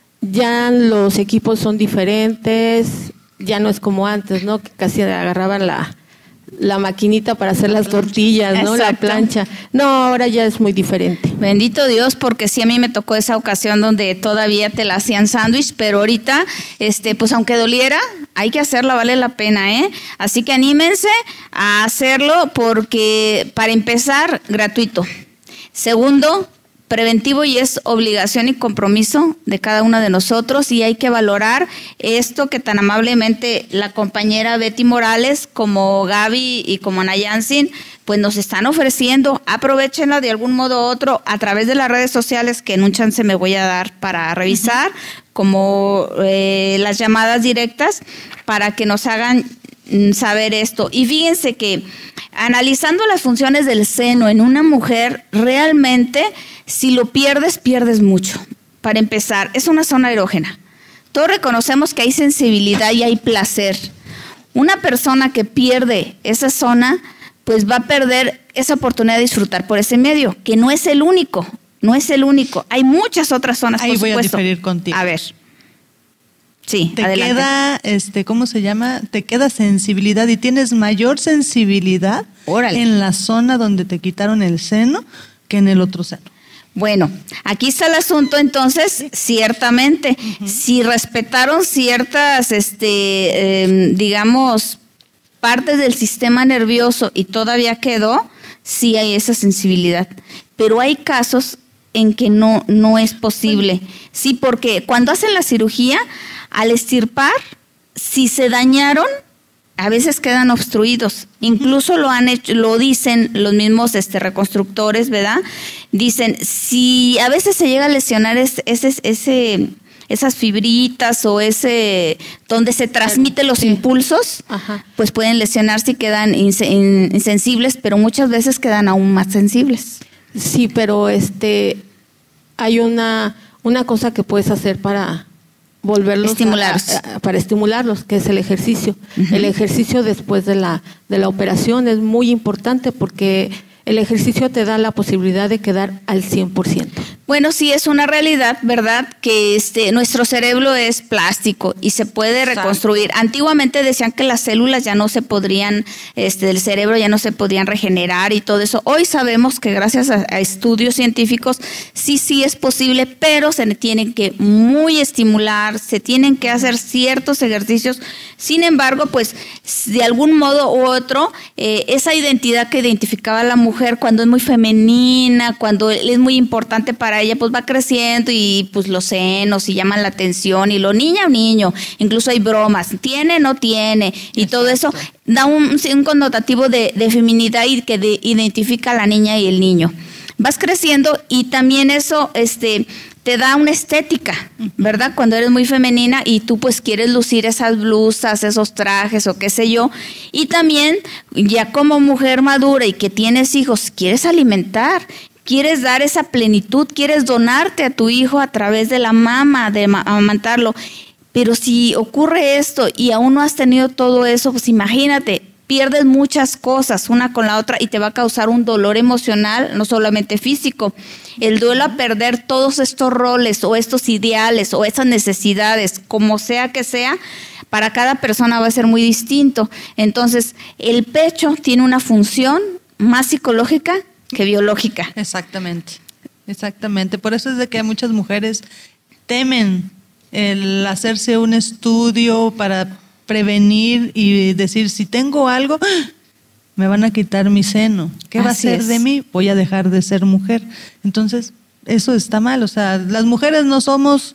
Ya los equipos son diferentes, ya no es como antes, ¿no? Que casi agarraban la... la maquinita para hacer las tortillas, ¿no? Exacto. La plancha. No, ahora ya es muy diferente. Bendito Dios, porque sí a mí me tocó esa ocasión donde todavía te la hacían sándwich, pero ahorita, este, pues aunque doliera, hay que hacerla, vale la pena, ¿eh? Así que anímense a hacerlo porque, para empezar, gratuito. Segundo, preventivo y es obligación y compromiso de cada uno de nosotros y hay que valorar esto que tan amablemente la compañera Betty Morales como Gaby y como Nayansin pues nos están ofreciendo. Aprovechenla de algún modo u otro a través de las redes sociales que en un chance me voy a dar para revisar, uh-huh. como eh, las llamadas directas para que nos hagan saber esto. Y fíjense que analizando las funciones del seno en una mujer, realmente si lo pierdes, pierdes mucho. Para empezar, es una zona erógena. Todos reconocemos que hay sensibilidad y hay placer. Una persona que pierde esa zona, pues va a perder esa oportunidad de disfrutar por ese medio, que no es el único, no es el único. Hay muchas otras zonas, Ahí por voy supuesto. a diferir contigo. A ver. Sí, te adelante. queda, este, ¿cómo se llama? Te queda sensibilidad y tienes mayor sensibilidad Órale. en la zona donde te quitaron el seno que en el otro seno. Bueno, aquí está el asunto entonces, sí. ciertamente, uh-huh. si respetaron ciertas, este, eh, digamos, partes del sistema nervioso y todavía quedó, sí hay esa sensibilidad, pero hay casos en que no, no es posible. Sí, porque cuando hacen la cirugía, al extirpar, si se dañaron, a veces quedan obstruidos. Incluso lo han hecho, lo dicen los mismos este, reconstructores, ¿verdad? Dicen, si a veces se llega a lesionar ese, ese, ese esas fibritas o ese donde se transmiten los sí. impulsos, Ajá. pues pueden lesionarse y quedan insensibles, pero muchas veces quedan aún más sensibles. Sí, pero este hay una, una cosa que puedes hacer para volverlos estimularlos. A, a, para estimularlos, que es el ejercicio. Uh-huh. El ejercicio después de la, de la operación es muy importante porque el ejercicio te da la posibilidad de quedar al cien por ciento. Bueno, sí es una realidad, ¿verdad? Que este nuestro cerebro es plástico y se puede reconstruir. Exacto. Antiguamente decían que las células ya no se podrían, este, del cerebro ya no se podían regenerar y todo eso. Hoy sabemos que gracias a, a estudios científicos sí, sí es posible, pero se tienen que muy estimular, se tienen que hacer ciertos ejercicios. Sin embargo, pues de algún modo u otro, eh, esa identidad que identificaba a la mujer cuando es muy femenina, cuando es muy importante para ella, pues va creciendo y pues los senos y llaman la atención y lo niña o niño, incluso hay bromas, tiene, no tiene y Exacto. todo eso da un, un connotativo de, de feminidad y que de, identifica a la niña y el niño. Vas creciendo y también eso este te da una estética, ¿verdad? Cuando eres muy femenina y tú pues quieres lucir esas blusas, esos trajes o qué sé yo. Y también ya como mujer madura y que tienes hijos, quieres alimentar, quieres dar esa plenitud, quieres donarte a tu hijo a través de la mama, de amamantarlo. Pero si ocurre esto y aún no has tenido todo eso, pues imagínate, pierdes muchas cosas una con la otra y te va a causar un dolor emocional, no solamente físico. El duelo a perder todos estos roles o estos ideales o esas necesidades, como sea que sea, para cada persona va a ser muy distinto. Entonces, el pecho tiene una función más psicológica que biológica. Exactamente, exactamente. Por eso es de que muchas mujeres temen el hacerse un estudio para prevenir y decir, si tengo algo, me van a quitar mi seno. ¿Qué va a ser de mí? Voy a dejar de ser mujer. Entonces, eso está mal. O sea, las mujeres no somos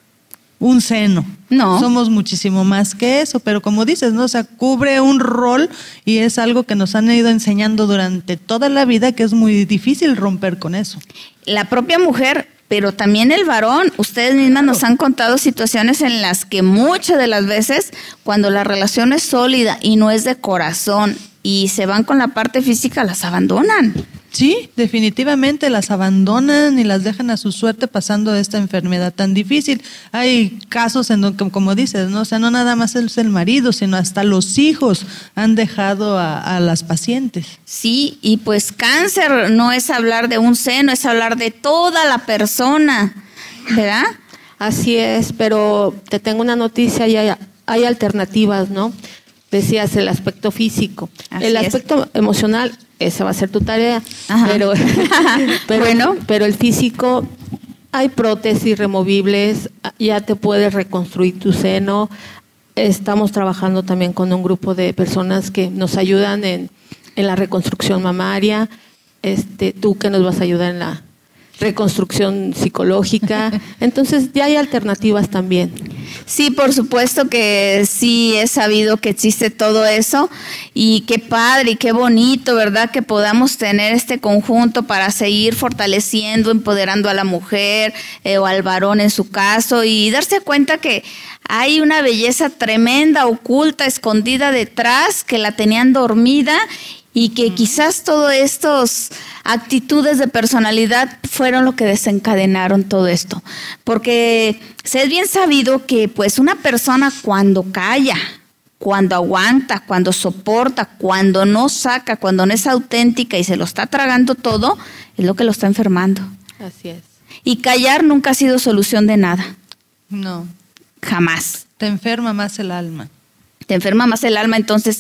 un seno. No. Somos muchísimo más que eso, pero como dices, ¿no? O sea, cubre un rol y es algo que nos han ido enseñando durante toda la vida, que es muy difícil romper con eso. La propia mujer, pero también el varón. Ustedes mismas nos han contado situaciones en las que muchas de las veces, cuando la relación es sólida y no es de corazón y se van con la parte física, las abandonan. Sí, definitivamente las abandonan y las dejan a su suerte pasando esta enfermedad tan difícil. Hay casos en donde, como dices, ¿no? O sea, no nada más es el marido, sino hasta los hijos han dejado a, a las pacientes. Sí, y pues cáncer no es hablar de un seno, es hablar de toda la persona, ¿verdad? Así es, pero te tengo una noticia, y hay, hay alternativas, ¿no? Decías el aspecto físico. Así el es. aspecto emocional, esa va a ser tu tarea. Ajá. Pero, pero, Bueno. pero el físico, hay prótesis removibles, ya te puedes reconstruir tu seno. Estamos trabajando también con un grupo de personas que nos ayudan en, en la reconstrucción mamaria. Este, tú que nos vas a ayudar en la reconstrucción psicológica. Entonces ya hay alternativas también. Sí, por supuesto que sí he sabido que existe todo eso y qué padre y qué bonito, ¿verdad? Que podamos tener este conjunto para seguir fortaleciendo, empoderando a la mujer eh, o al varón en su caso y darse cuenta que hay una belleza tremenda, oculta, escondida detrás, que la tenían dormida y que quizás todas estas actitudes de personalidad fueron lo que desencadenaron todo esto. Porque se es bien sabido que pues una persona cuando calla, cuando aguanta, cuando soporta, cuando no saca, cuando no es auténtica y se lo está tragando todo, es lo que lo está enfermando. Así es. Y callar nunca ha sido solución de nada. No. Jamás. Te enferma más el alma. Te enferma más el alma, entonces...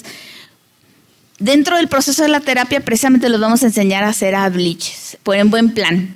Dentro del proceso de la terapia, precisamente los vamos a enseñar a hacer abliches, por en buen plan,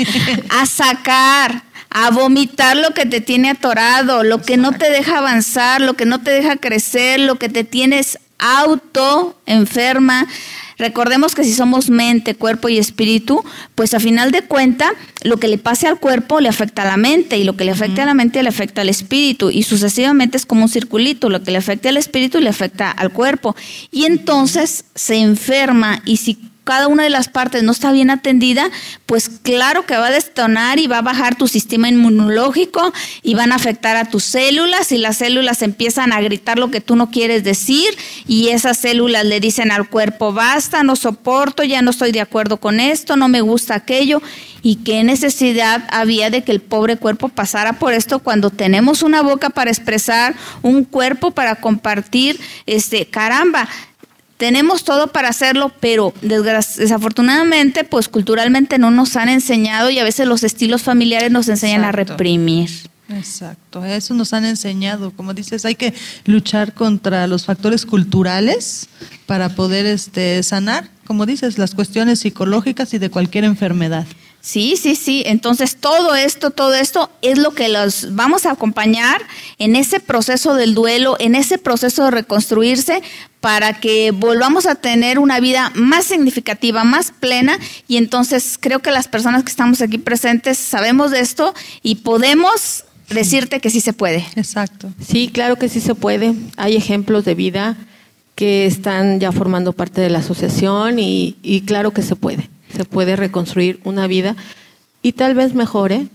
a sacar, a vomitar lo que te tiene atorado, lo que no te deja avanzar, lo que no te deja crecer, lo que te tienes auto enferma. Recordemos que si somos mente, cuerpo y espíritu, pues a final de cuenta, lo que le pase al cuerpo le afecta a la mente y lo que le afecta a la mente le afecta al espíritu y sucesivamente es como un circulito, lo que le afecta al espíritu le afecta al cuerpo y entonces se enferma y si cada una de las partes no está bien atendida, pues claro que va a detonar y va a bajar tu sistema inmunológico y van a afectar a tus células y las células empiezan a gritar lo que tú no quieres decir y esas células le dicen al cuerpo, basta, no soporto, ya no estoy de acuerdo con esto, no me gusta aquello. Y qué necesidad había de que el pobre cuerpo pasara por esto cuando tenemos una boca para expresar, un cuerpo para compartir, este, caramba. Tenemos todo para hacerlo, pero desafortunadamente, pues culturalmente no nos han enseñado y a veces los estilos familiares nos enseñan Exacto. a reprimir. Exacto, eso nos han enseñado. Como dices, hay que luchar contra los factores culturales para poder este, sanar, como dices, las cuestiones psicológicas y de cualquier enfermedad. Sí, sí, sí. Entonces todo esto, todo esto es lo que los vamos a acompañar en ese proceso del duelo, en ese proceso de reconstruirse para que volvamos a tener una vida más significativa, más plena y entonces creo que las personas que estamos aquí presentes sabemos de esto y podemos decirte que sí se puede. Exacto. Sí, claro que sí se puede. Hay ejemplos de vida que están ya formando parte de la asociación y, y claro que se puede. Se puede reconstruir una vida y tal vez mejore.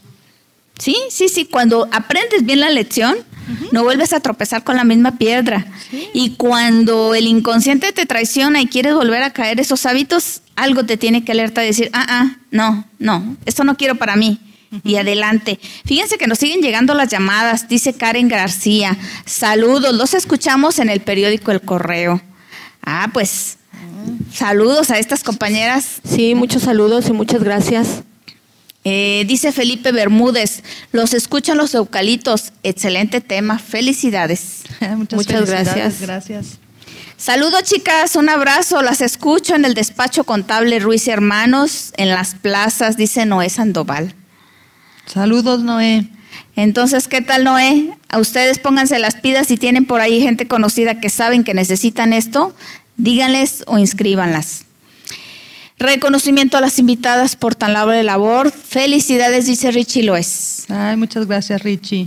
Sí, sí, sí. Cuando aprendes bien la lección, uh-huh. no vuelves a tropezar con la misma piedra. Sí. Y cuando el inconsciente te traiciona y quieres volver a caer esos hábitos, algo te tiene que alertar y decir, ah, ah, no, no, esto no quiero para mí. Uh-huh. Y adelante. Fíjense que nos siguen llegando las llamadas, dice Karen García. Saludos, los escuchamos en el periódico El Correo. Ah, pues... Saludos a estas compañeras. Sí, muchos saludos y muchas gracias. Eh, dice Felipe Bermúdez, los escuchan los eucalitos. Excelente tema, felicidades. Muchas, muchas felicidades, gracias. gracias. Saludos, chicas, un abrazo, las escucho en el despacho contable Ruiz y Hermanos, en Las Plazas, dice Noé Sandoval. Saludos, Noé. Entonces, ¿qué tal, Noé? A ustedes pónganse las pilas, si tienen por ahí gente conocida que saben que necesitan esto, díganles o inscríbanlas. Reconocimiento a las invitadas por tan loable labor. Felicidades, dice Richie Loes. Ay, muchas gracias, Richie.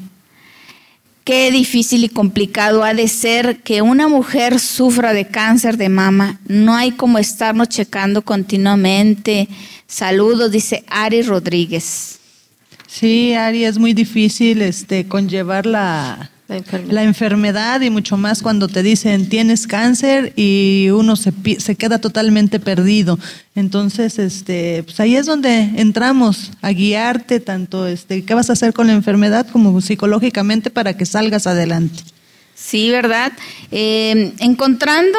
Qué difícil y complicado ha de ser que una mujer sufra de cáncer de mama. No hay como estarnos checando continuamente. Saludos, dice Ari Rodríguez. Sí, Ari, es muy difícil este, conllevar la, La enfermedad. la enfermedad y mucho más cuando te dicen tienes cáncer y uno se, pi- se queda totalmente perdido. Entonces, este, pues ahí es donde entramos a guiarte tanto este, qué vas a hacer con la enfermedad como psicológicamente para que salgas adelante. Sí, ¿verdad? Eh, encontrando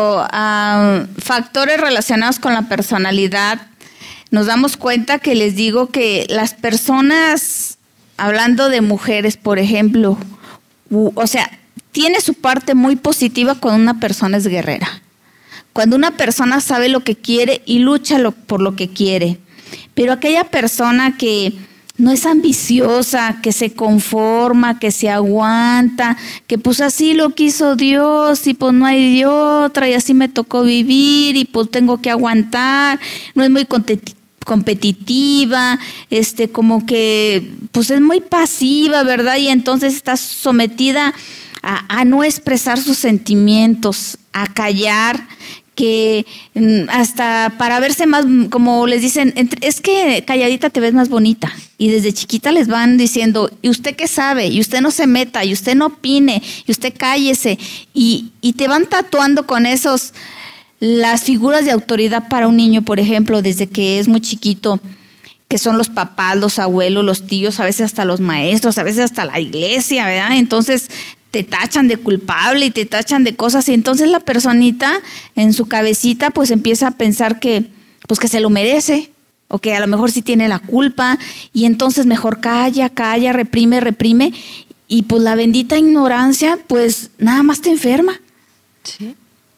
uh, factores relacionados con la personalidad, nos damos cuenta que les digo que las personas, hablando de mujeres, por ejemplo, u, o sea, tiene su parte muy positiva cuando una persona es guerrera. Cuando una persona sabe lo que quiere y lucha lo, por lo que quiere. Pero aquella persona que no es ambiciosa, que se conforma, que se aguanta, que pues así lo quiso Dios y pues no hay de otra y así me tocó vivir y pues tengo que aguantar, no es muy competitiva. competitiva, este, como que pues es muy pasiva, ¿verdad? Y entonces está sometida a, a no expresar sus sentimientos, a callar, que hasta para verse más, como les dicen, es que calladita te ves más bonita. Y desde chiquita les van diciendo, ¿y usted qué sabe? Y usted no se meta, y usted no opine, y usted cállese. Y, y te van tatuando con esos... Las figuras de autoridad para un niño, por ejemplo, desde que es muy chiquito, que son los papás, los abuelos, los tíos, a veces hasta los maestros, a veces hasta la iglesia, ¿verdad? Entonces te tachan de culpable y te tachan de cosas y entonces la personita en su cabecita pues empieza a pensar que, pues que se lo merece o que a lo mejor sí tiene la culpa y entonces mejor calla, calla, reprime, reprime y pues la bendita ignorancia pues nada más te enferma. Sí.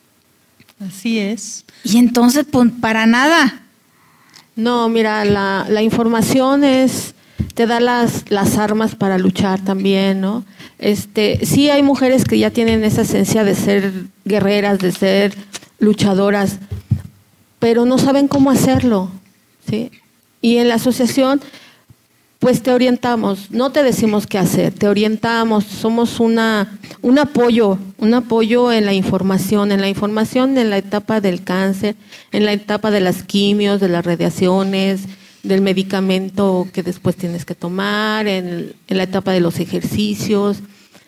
Así es. Y entonces, pues, para nada. No, mira, la, la información es, te da las, las armas para luchar también, ¿no? Este, sí hay mujeres que ya tienen esa esencia de ser guerreras, de ser luchadoras, pero no saben cómo hacerlo, ¿sí? Y en la asociación, pues te orientamos, no te decimos qué hacer, te orientamos, somos una, un apoyo, un apoyo en la información, en la información en la etapa del cáncer, en la etapa de las quimios, de las radiaciones, del medicamento que después tienes que tomar, en, en la etapa de los ejercicios,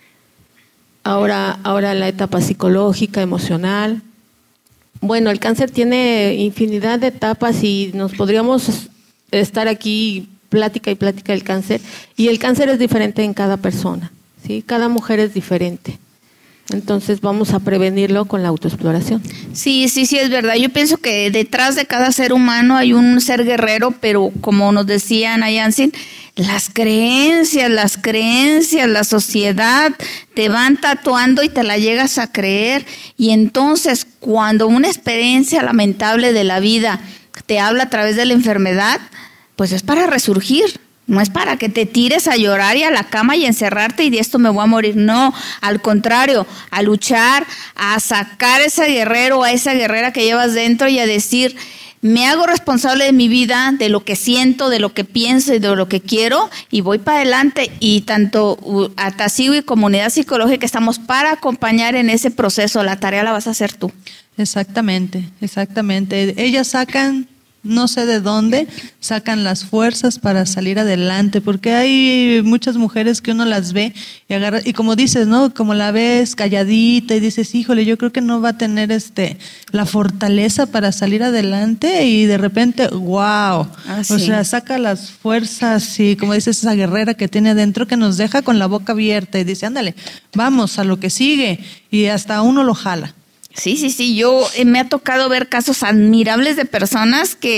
ahora, ahora en la etapa psicológica, emocional. Bueno, el cáncer tiene infinidad de etapas y nos podríamos estar aquí plática y plática del cáncer, y el cáncer es diferente en cada persona, ¿sí? Cada mujer es diferente. Entonces vamos a prevenirlo con la autoexploración. Sí, sí, sí, es verdad. Yo pienso que detrás de cada ser humano hay un ser guerrero, pero como nos decía Ana Yansin, las creencias, las creencias, la sociedad te van tatuando y te la llegas a creer. Y entonces cuando una experiencia lamentable de la vida te habla a través de la enfermedad, pues es para resurgir, no es para que te tires a llorar y a la cama y encerrarte y de esto me voy a morir. No, al contrario, a luchar, a sacar ese guerrero, a esa guerrera que llevas dentro y a decir, me hago responsable de mi vida, de lo que siento, de lo que pienso y de lo que quiero y voy para adelante. Y tanto Atasigo y Comunidad Psicológica estamos para acompañar en ese proceso. La tarea la vas a hacer tú. Exactamente, exactamente. Ellas sacan... no sé de dónde sacan las fuerzas para salir adelante, porque hay muchas mujeres que uno las ve y agarra, y como dices, ¿no? Como la ves calladita y dices, híjole, yo creo que no va a tener este la fortaleza para salir adelante y de repente, wow, ah, sí. O sea, saca las fuerzas y como dices, esa guerrera que tiene adentro que nos deja con la boca abierta y dice, ándale, vamos a lo que sigue y hasta uno lo jala. Sí, sí, sí, yo eh, me ha tocado ver casos admirables de personas que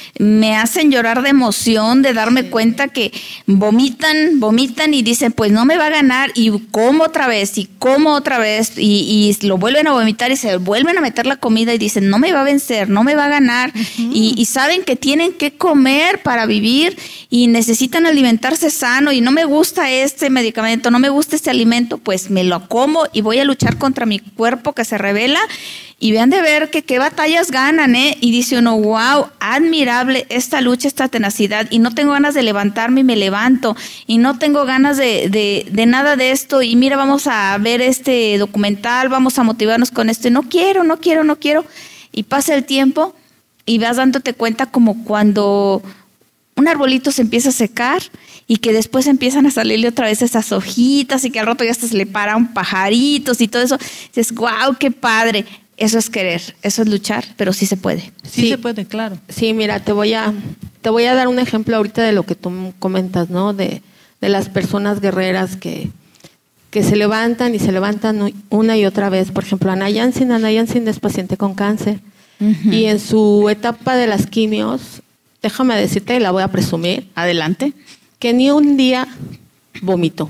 me hacen llorar de emoción, de darme cuenta que vomitan, vomitan y dicen, pues no me va a ganar, y como otra vez, y como otra vez, y, y lo vuelven a vomitar y se vuelven a meter la comida y dicen, no me va a vencer, no me va a ganar, uh-huh. y, y saben que tienen que comer para vivir y necesitan alimentarse sano, y no me gusta este medicamento, no me gusta este alimento, pues me lo como y voy a luchar contra mi cuerpo que se revela. Y vean de ver que qué batallas ganan, ¿eh? Y dice uno, wow, admirable esta lucha, esta tenacidad. Y no tengo ganas de levantarme y me levanto. Y no tengo ganas de, de, de nada de esto. Y mira, vamos a ver este documental, vamos a motivarnos con esto. Y no quiero, no quiero, no quiero. Y pasa el tiempo y vas dándote cuenta como cuando un arbolito se empieza a secar y que después empiezan a salirle otra vez esas hojitas y que al rato ya hasta se le paran pajaritos y todo eso. Dices, wow, qué padre. Eso es querer, eso es luchar, pero sí se puede. Sí, sí se puede, claro. Sí, mira, te voy a te voy a dar un ejemplo ahorita de lo que tú comentas, ¿no? De, de las personas guerreras que, que se levantan y se levantan una y otra vez. Por ejemplo, Ana Yansin, Ana Yansin es paciente con cáncer. Uh-huh. Y en su etapa de las quimios, déjame decirte, la voy a presumir. Adelante. Que ni un día vomitó.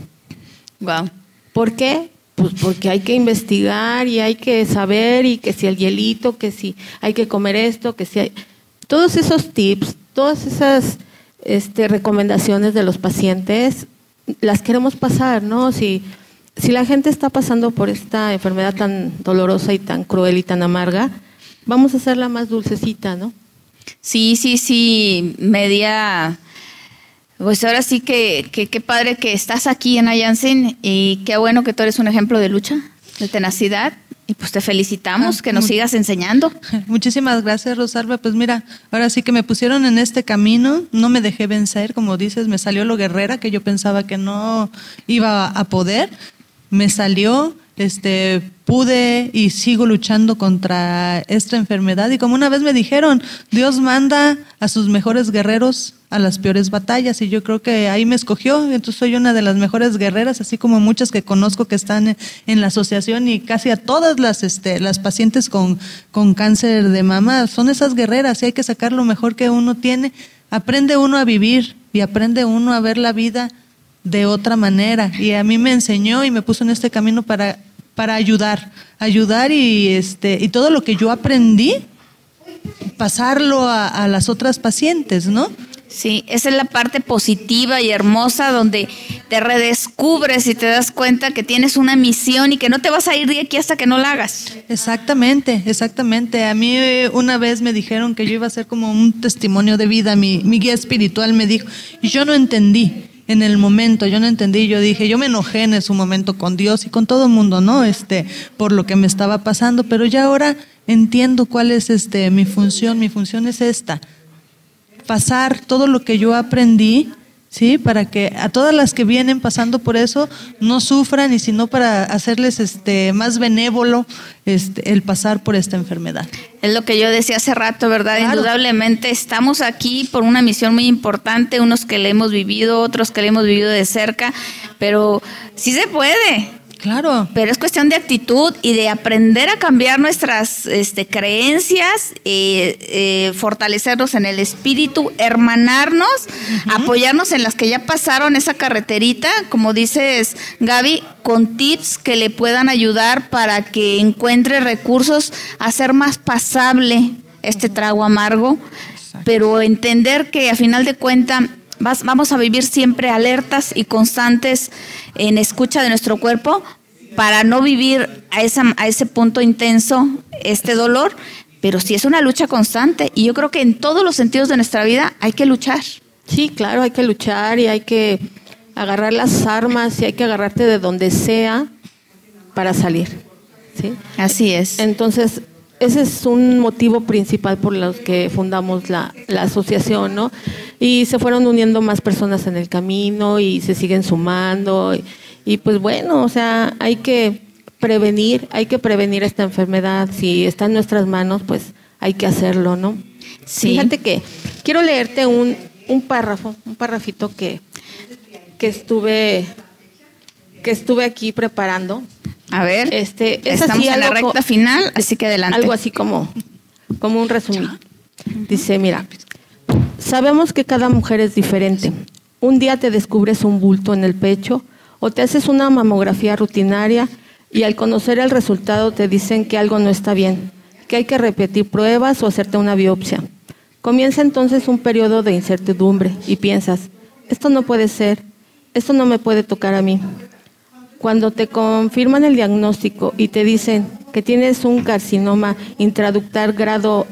Wow. ¿Por qué? Pues porque hay que investigar y hay que saber, y que si el hielito, que si hay que comer esto, que si hay... Todos esos tips, todas esas este, recomendaciones de los pacientes, las queremos pasar, ¿no? Si, si la gente está pasando por esta enfermedad tan dolorosa y tan cruel y tan amarga, vamos a hacerla más dulcecita, ¿no? Sí, sí, sí, media... Pues ahora sí que qué padre que estás aquí, Ana Yansin, y qué bueno que tú eres un ejemplo de lucha, de tenacidad, y pues te felicitamos, ah, que nos sigas enseñando. Muchísimas gracias, Rosalba. Pues mira, ahora sí que me pusieron en este camino, no me dejé vencer, como dices, me salió lo guerrera que yo pensaba que no iba a poder, me salió, este, pude y sigo luchando contra esta enfermedad, y como una vez me dijeron, Dios manda a sus mejores guerreros a las peores batallas, y yo creo que ahí me escogió. Entonces soy una de las mejores guerreras, así como muchas que conozco que están en la asociación, y casi a todas las este las pacientes con, con cáncer de mama son esas guerreras, y hay que sacar lo mejor que uno tiene. Aprende uno a vivir y aprende uno a ver la vida de otra manera, y a mí me enseñó y me puso en este camino para, para ayudar, ayudar y este y todo lo que yo aprendí, pasarlo a, a las otras pacientes, ¿no? Sí, esa es la parte positiva y hermosa donde te redescubres y te das cuenta que tienes una misión y que no te vas a ir de aquí hasta que no la hagas. Exactamente, exactamente. A mí una vez me dijeron que yo iba a ser como un testimonio de vida, mi, mi guía espiritual me dijo, y yo no entendí. En el momento, yo no entendí, yo dije, yo me enojé en su momento con Dios y con todo el mundo, ¿no? Este, por lo que me estaba pasando, pero ya ahora entiendo cuál es este mi función. Mi función es esta, pasar todo lo que yo aprendí, ¿sí? Para que a todas las que vienen pasando por eso no sufran, y sino para hacerles este más benévolo este el pasar por esta enfermedad. Es lo que yo decía hace rato, ¿verdad? Claro. Indudablemente estamos aquí por una misión muy importante, unos que le hemos vivido, otros que le hemos vivido de cerca, pero sí se puede. Claro. Pero es cuestión de actitud y de aprender a cambiar nuestras este, creencias, eh, eh, fortalecernos en el espíritu, hermanarnos, uh-huh. apoyarnos en las que ya pasaron esa carreterita, como dices, Gaby, con tips que le puedan ayudar para que encuentre recursos a hacer más pasable este trago amargo. Exacto. Pero entender que a final de cuentas Vas, vamos a vivir siempre alertas y constantes en escucha de nuestro cuerpo para no vivir a, esa, a ese punto intenso este dolor, pero sí es una lucha constante, y yo creo que en todos los sentidos de nuestra vida hay que luchar. Sí, claro, hay que luchar y hay que agarrar las armas y hay que agarrarte de donde sea para salir, ¿sí? Así es. Entonces, ese es un motivo principal por los que fundamos la, la asociación, ¿no? Y se fueron uniendo más personas en el camino y se siguen sumando. Y, y pues bueno, o sea, hay que prevenir, hay que prevenir esta enfermedad. Si está en nuestras manos, pues hay que hacerlo, ¿no? Sí. Fíjate que quiero leerte un, un párrafo, un párrafito que, que estuve que estuve aquí preparando. A ver, este, es estamos así, en la algo, recta final, así que adelante. Algo así como, como un resumen. Dice, mira, Sabemos que cada mujer es diferente. Un día te descubres un bulto en el pecho o te haces una mamografía rutinaria y al conocer el resultado te dicen que algo no está bien, que hay que repetir pruebas o hacerte una biopsia. Comienza entonces un periodo de incertidumbre y piensas, esto no puede ser, esto no me puede tocar a mí. Cuando te confirman el diagnóstico y te dicen que tienes un carcinoma intraductal grado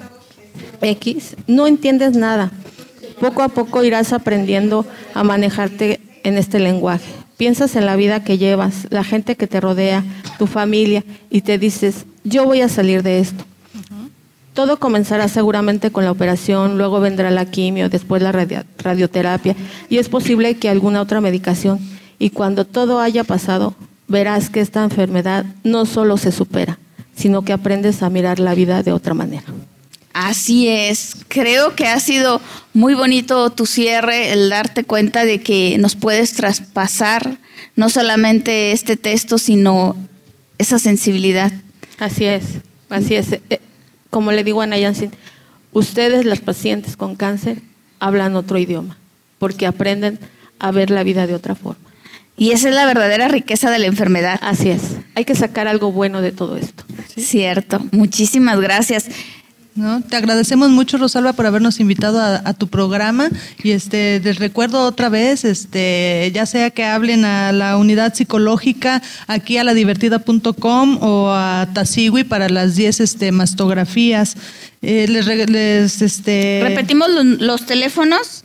X, no entiendes nada. Poco a poco irás aprendiendo a manejarte en este lenguaje. Piensas en la vida que llevas, la gente que te rodea, tu familia, y te dices, yo voy a salir de esto. Uh-huh. Todo comenzará seguramente con la operación, luego vendrá la quimio, después la radio- radioterapia, y es posible que alguna otra medicación. Y cuando todo haya pasado, verás que esta enfermedad no solo se supera, sino que aprendes a mirar la vida de otra manera. Así es, creo que ha sido muy bonito tu cierre, el darte cuenta de que nos puedes traspasar no solamente este texto, sino esa sensibilidad. Así es, así es. Eh, como le digo a Ana Yansin, ustedes, las pacientes con cáncer, hablan otro idioma, porque aprenden a ver la vida de otra forma. Y esa es la verdadera riqueza de la enfermedad. Así es, hay que sacar algo bueno de todo esto. ¿Sí? Cierto, muchísimas gracias. ¿No? Te agradecemos mucho, Rosalba, por habernos invitado a, a tu programa y este les recuerdo otra vez, este ya sea que hablen a la unidad psicológica aquí a la divertida punto com o a Tassigui para las diez este mastografías. Eh, les, les este repetimos los, los teléfonos.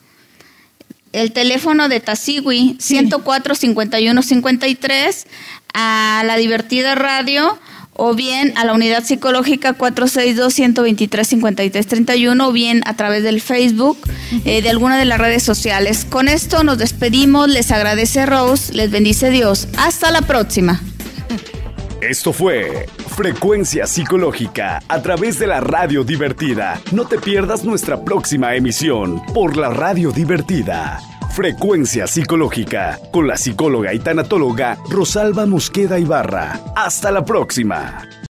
El teléfono de Tassigui, sí. ciento cuatro, cincuenta y uno, cincuenta y tres, a la Divertida Radio, o bien a la unidad psicológica cuatro seis dos, uno dos tres, cinco tres tres uno, o bien a través del Facebook, eh, de alguna de las redes sociales. Con esto nos despedimos, les agradece Rose, les bendice Dios. Hasta la próxima. Esto fue Frecuencia Psicológica a través de la Radio Divertida. No te pierdas nuestra próxima emisión por la Radio Divertida. Frecuencia Psicológica con la psicóloga y tanatóloga Rosalba Mosqueda Ibarra. Hasta la próxima.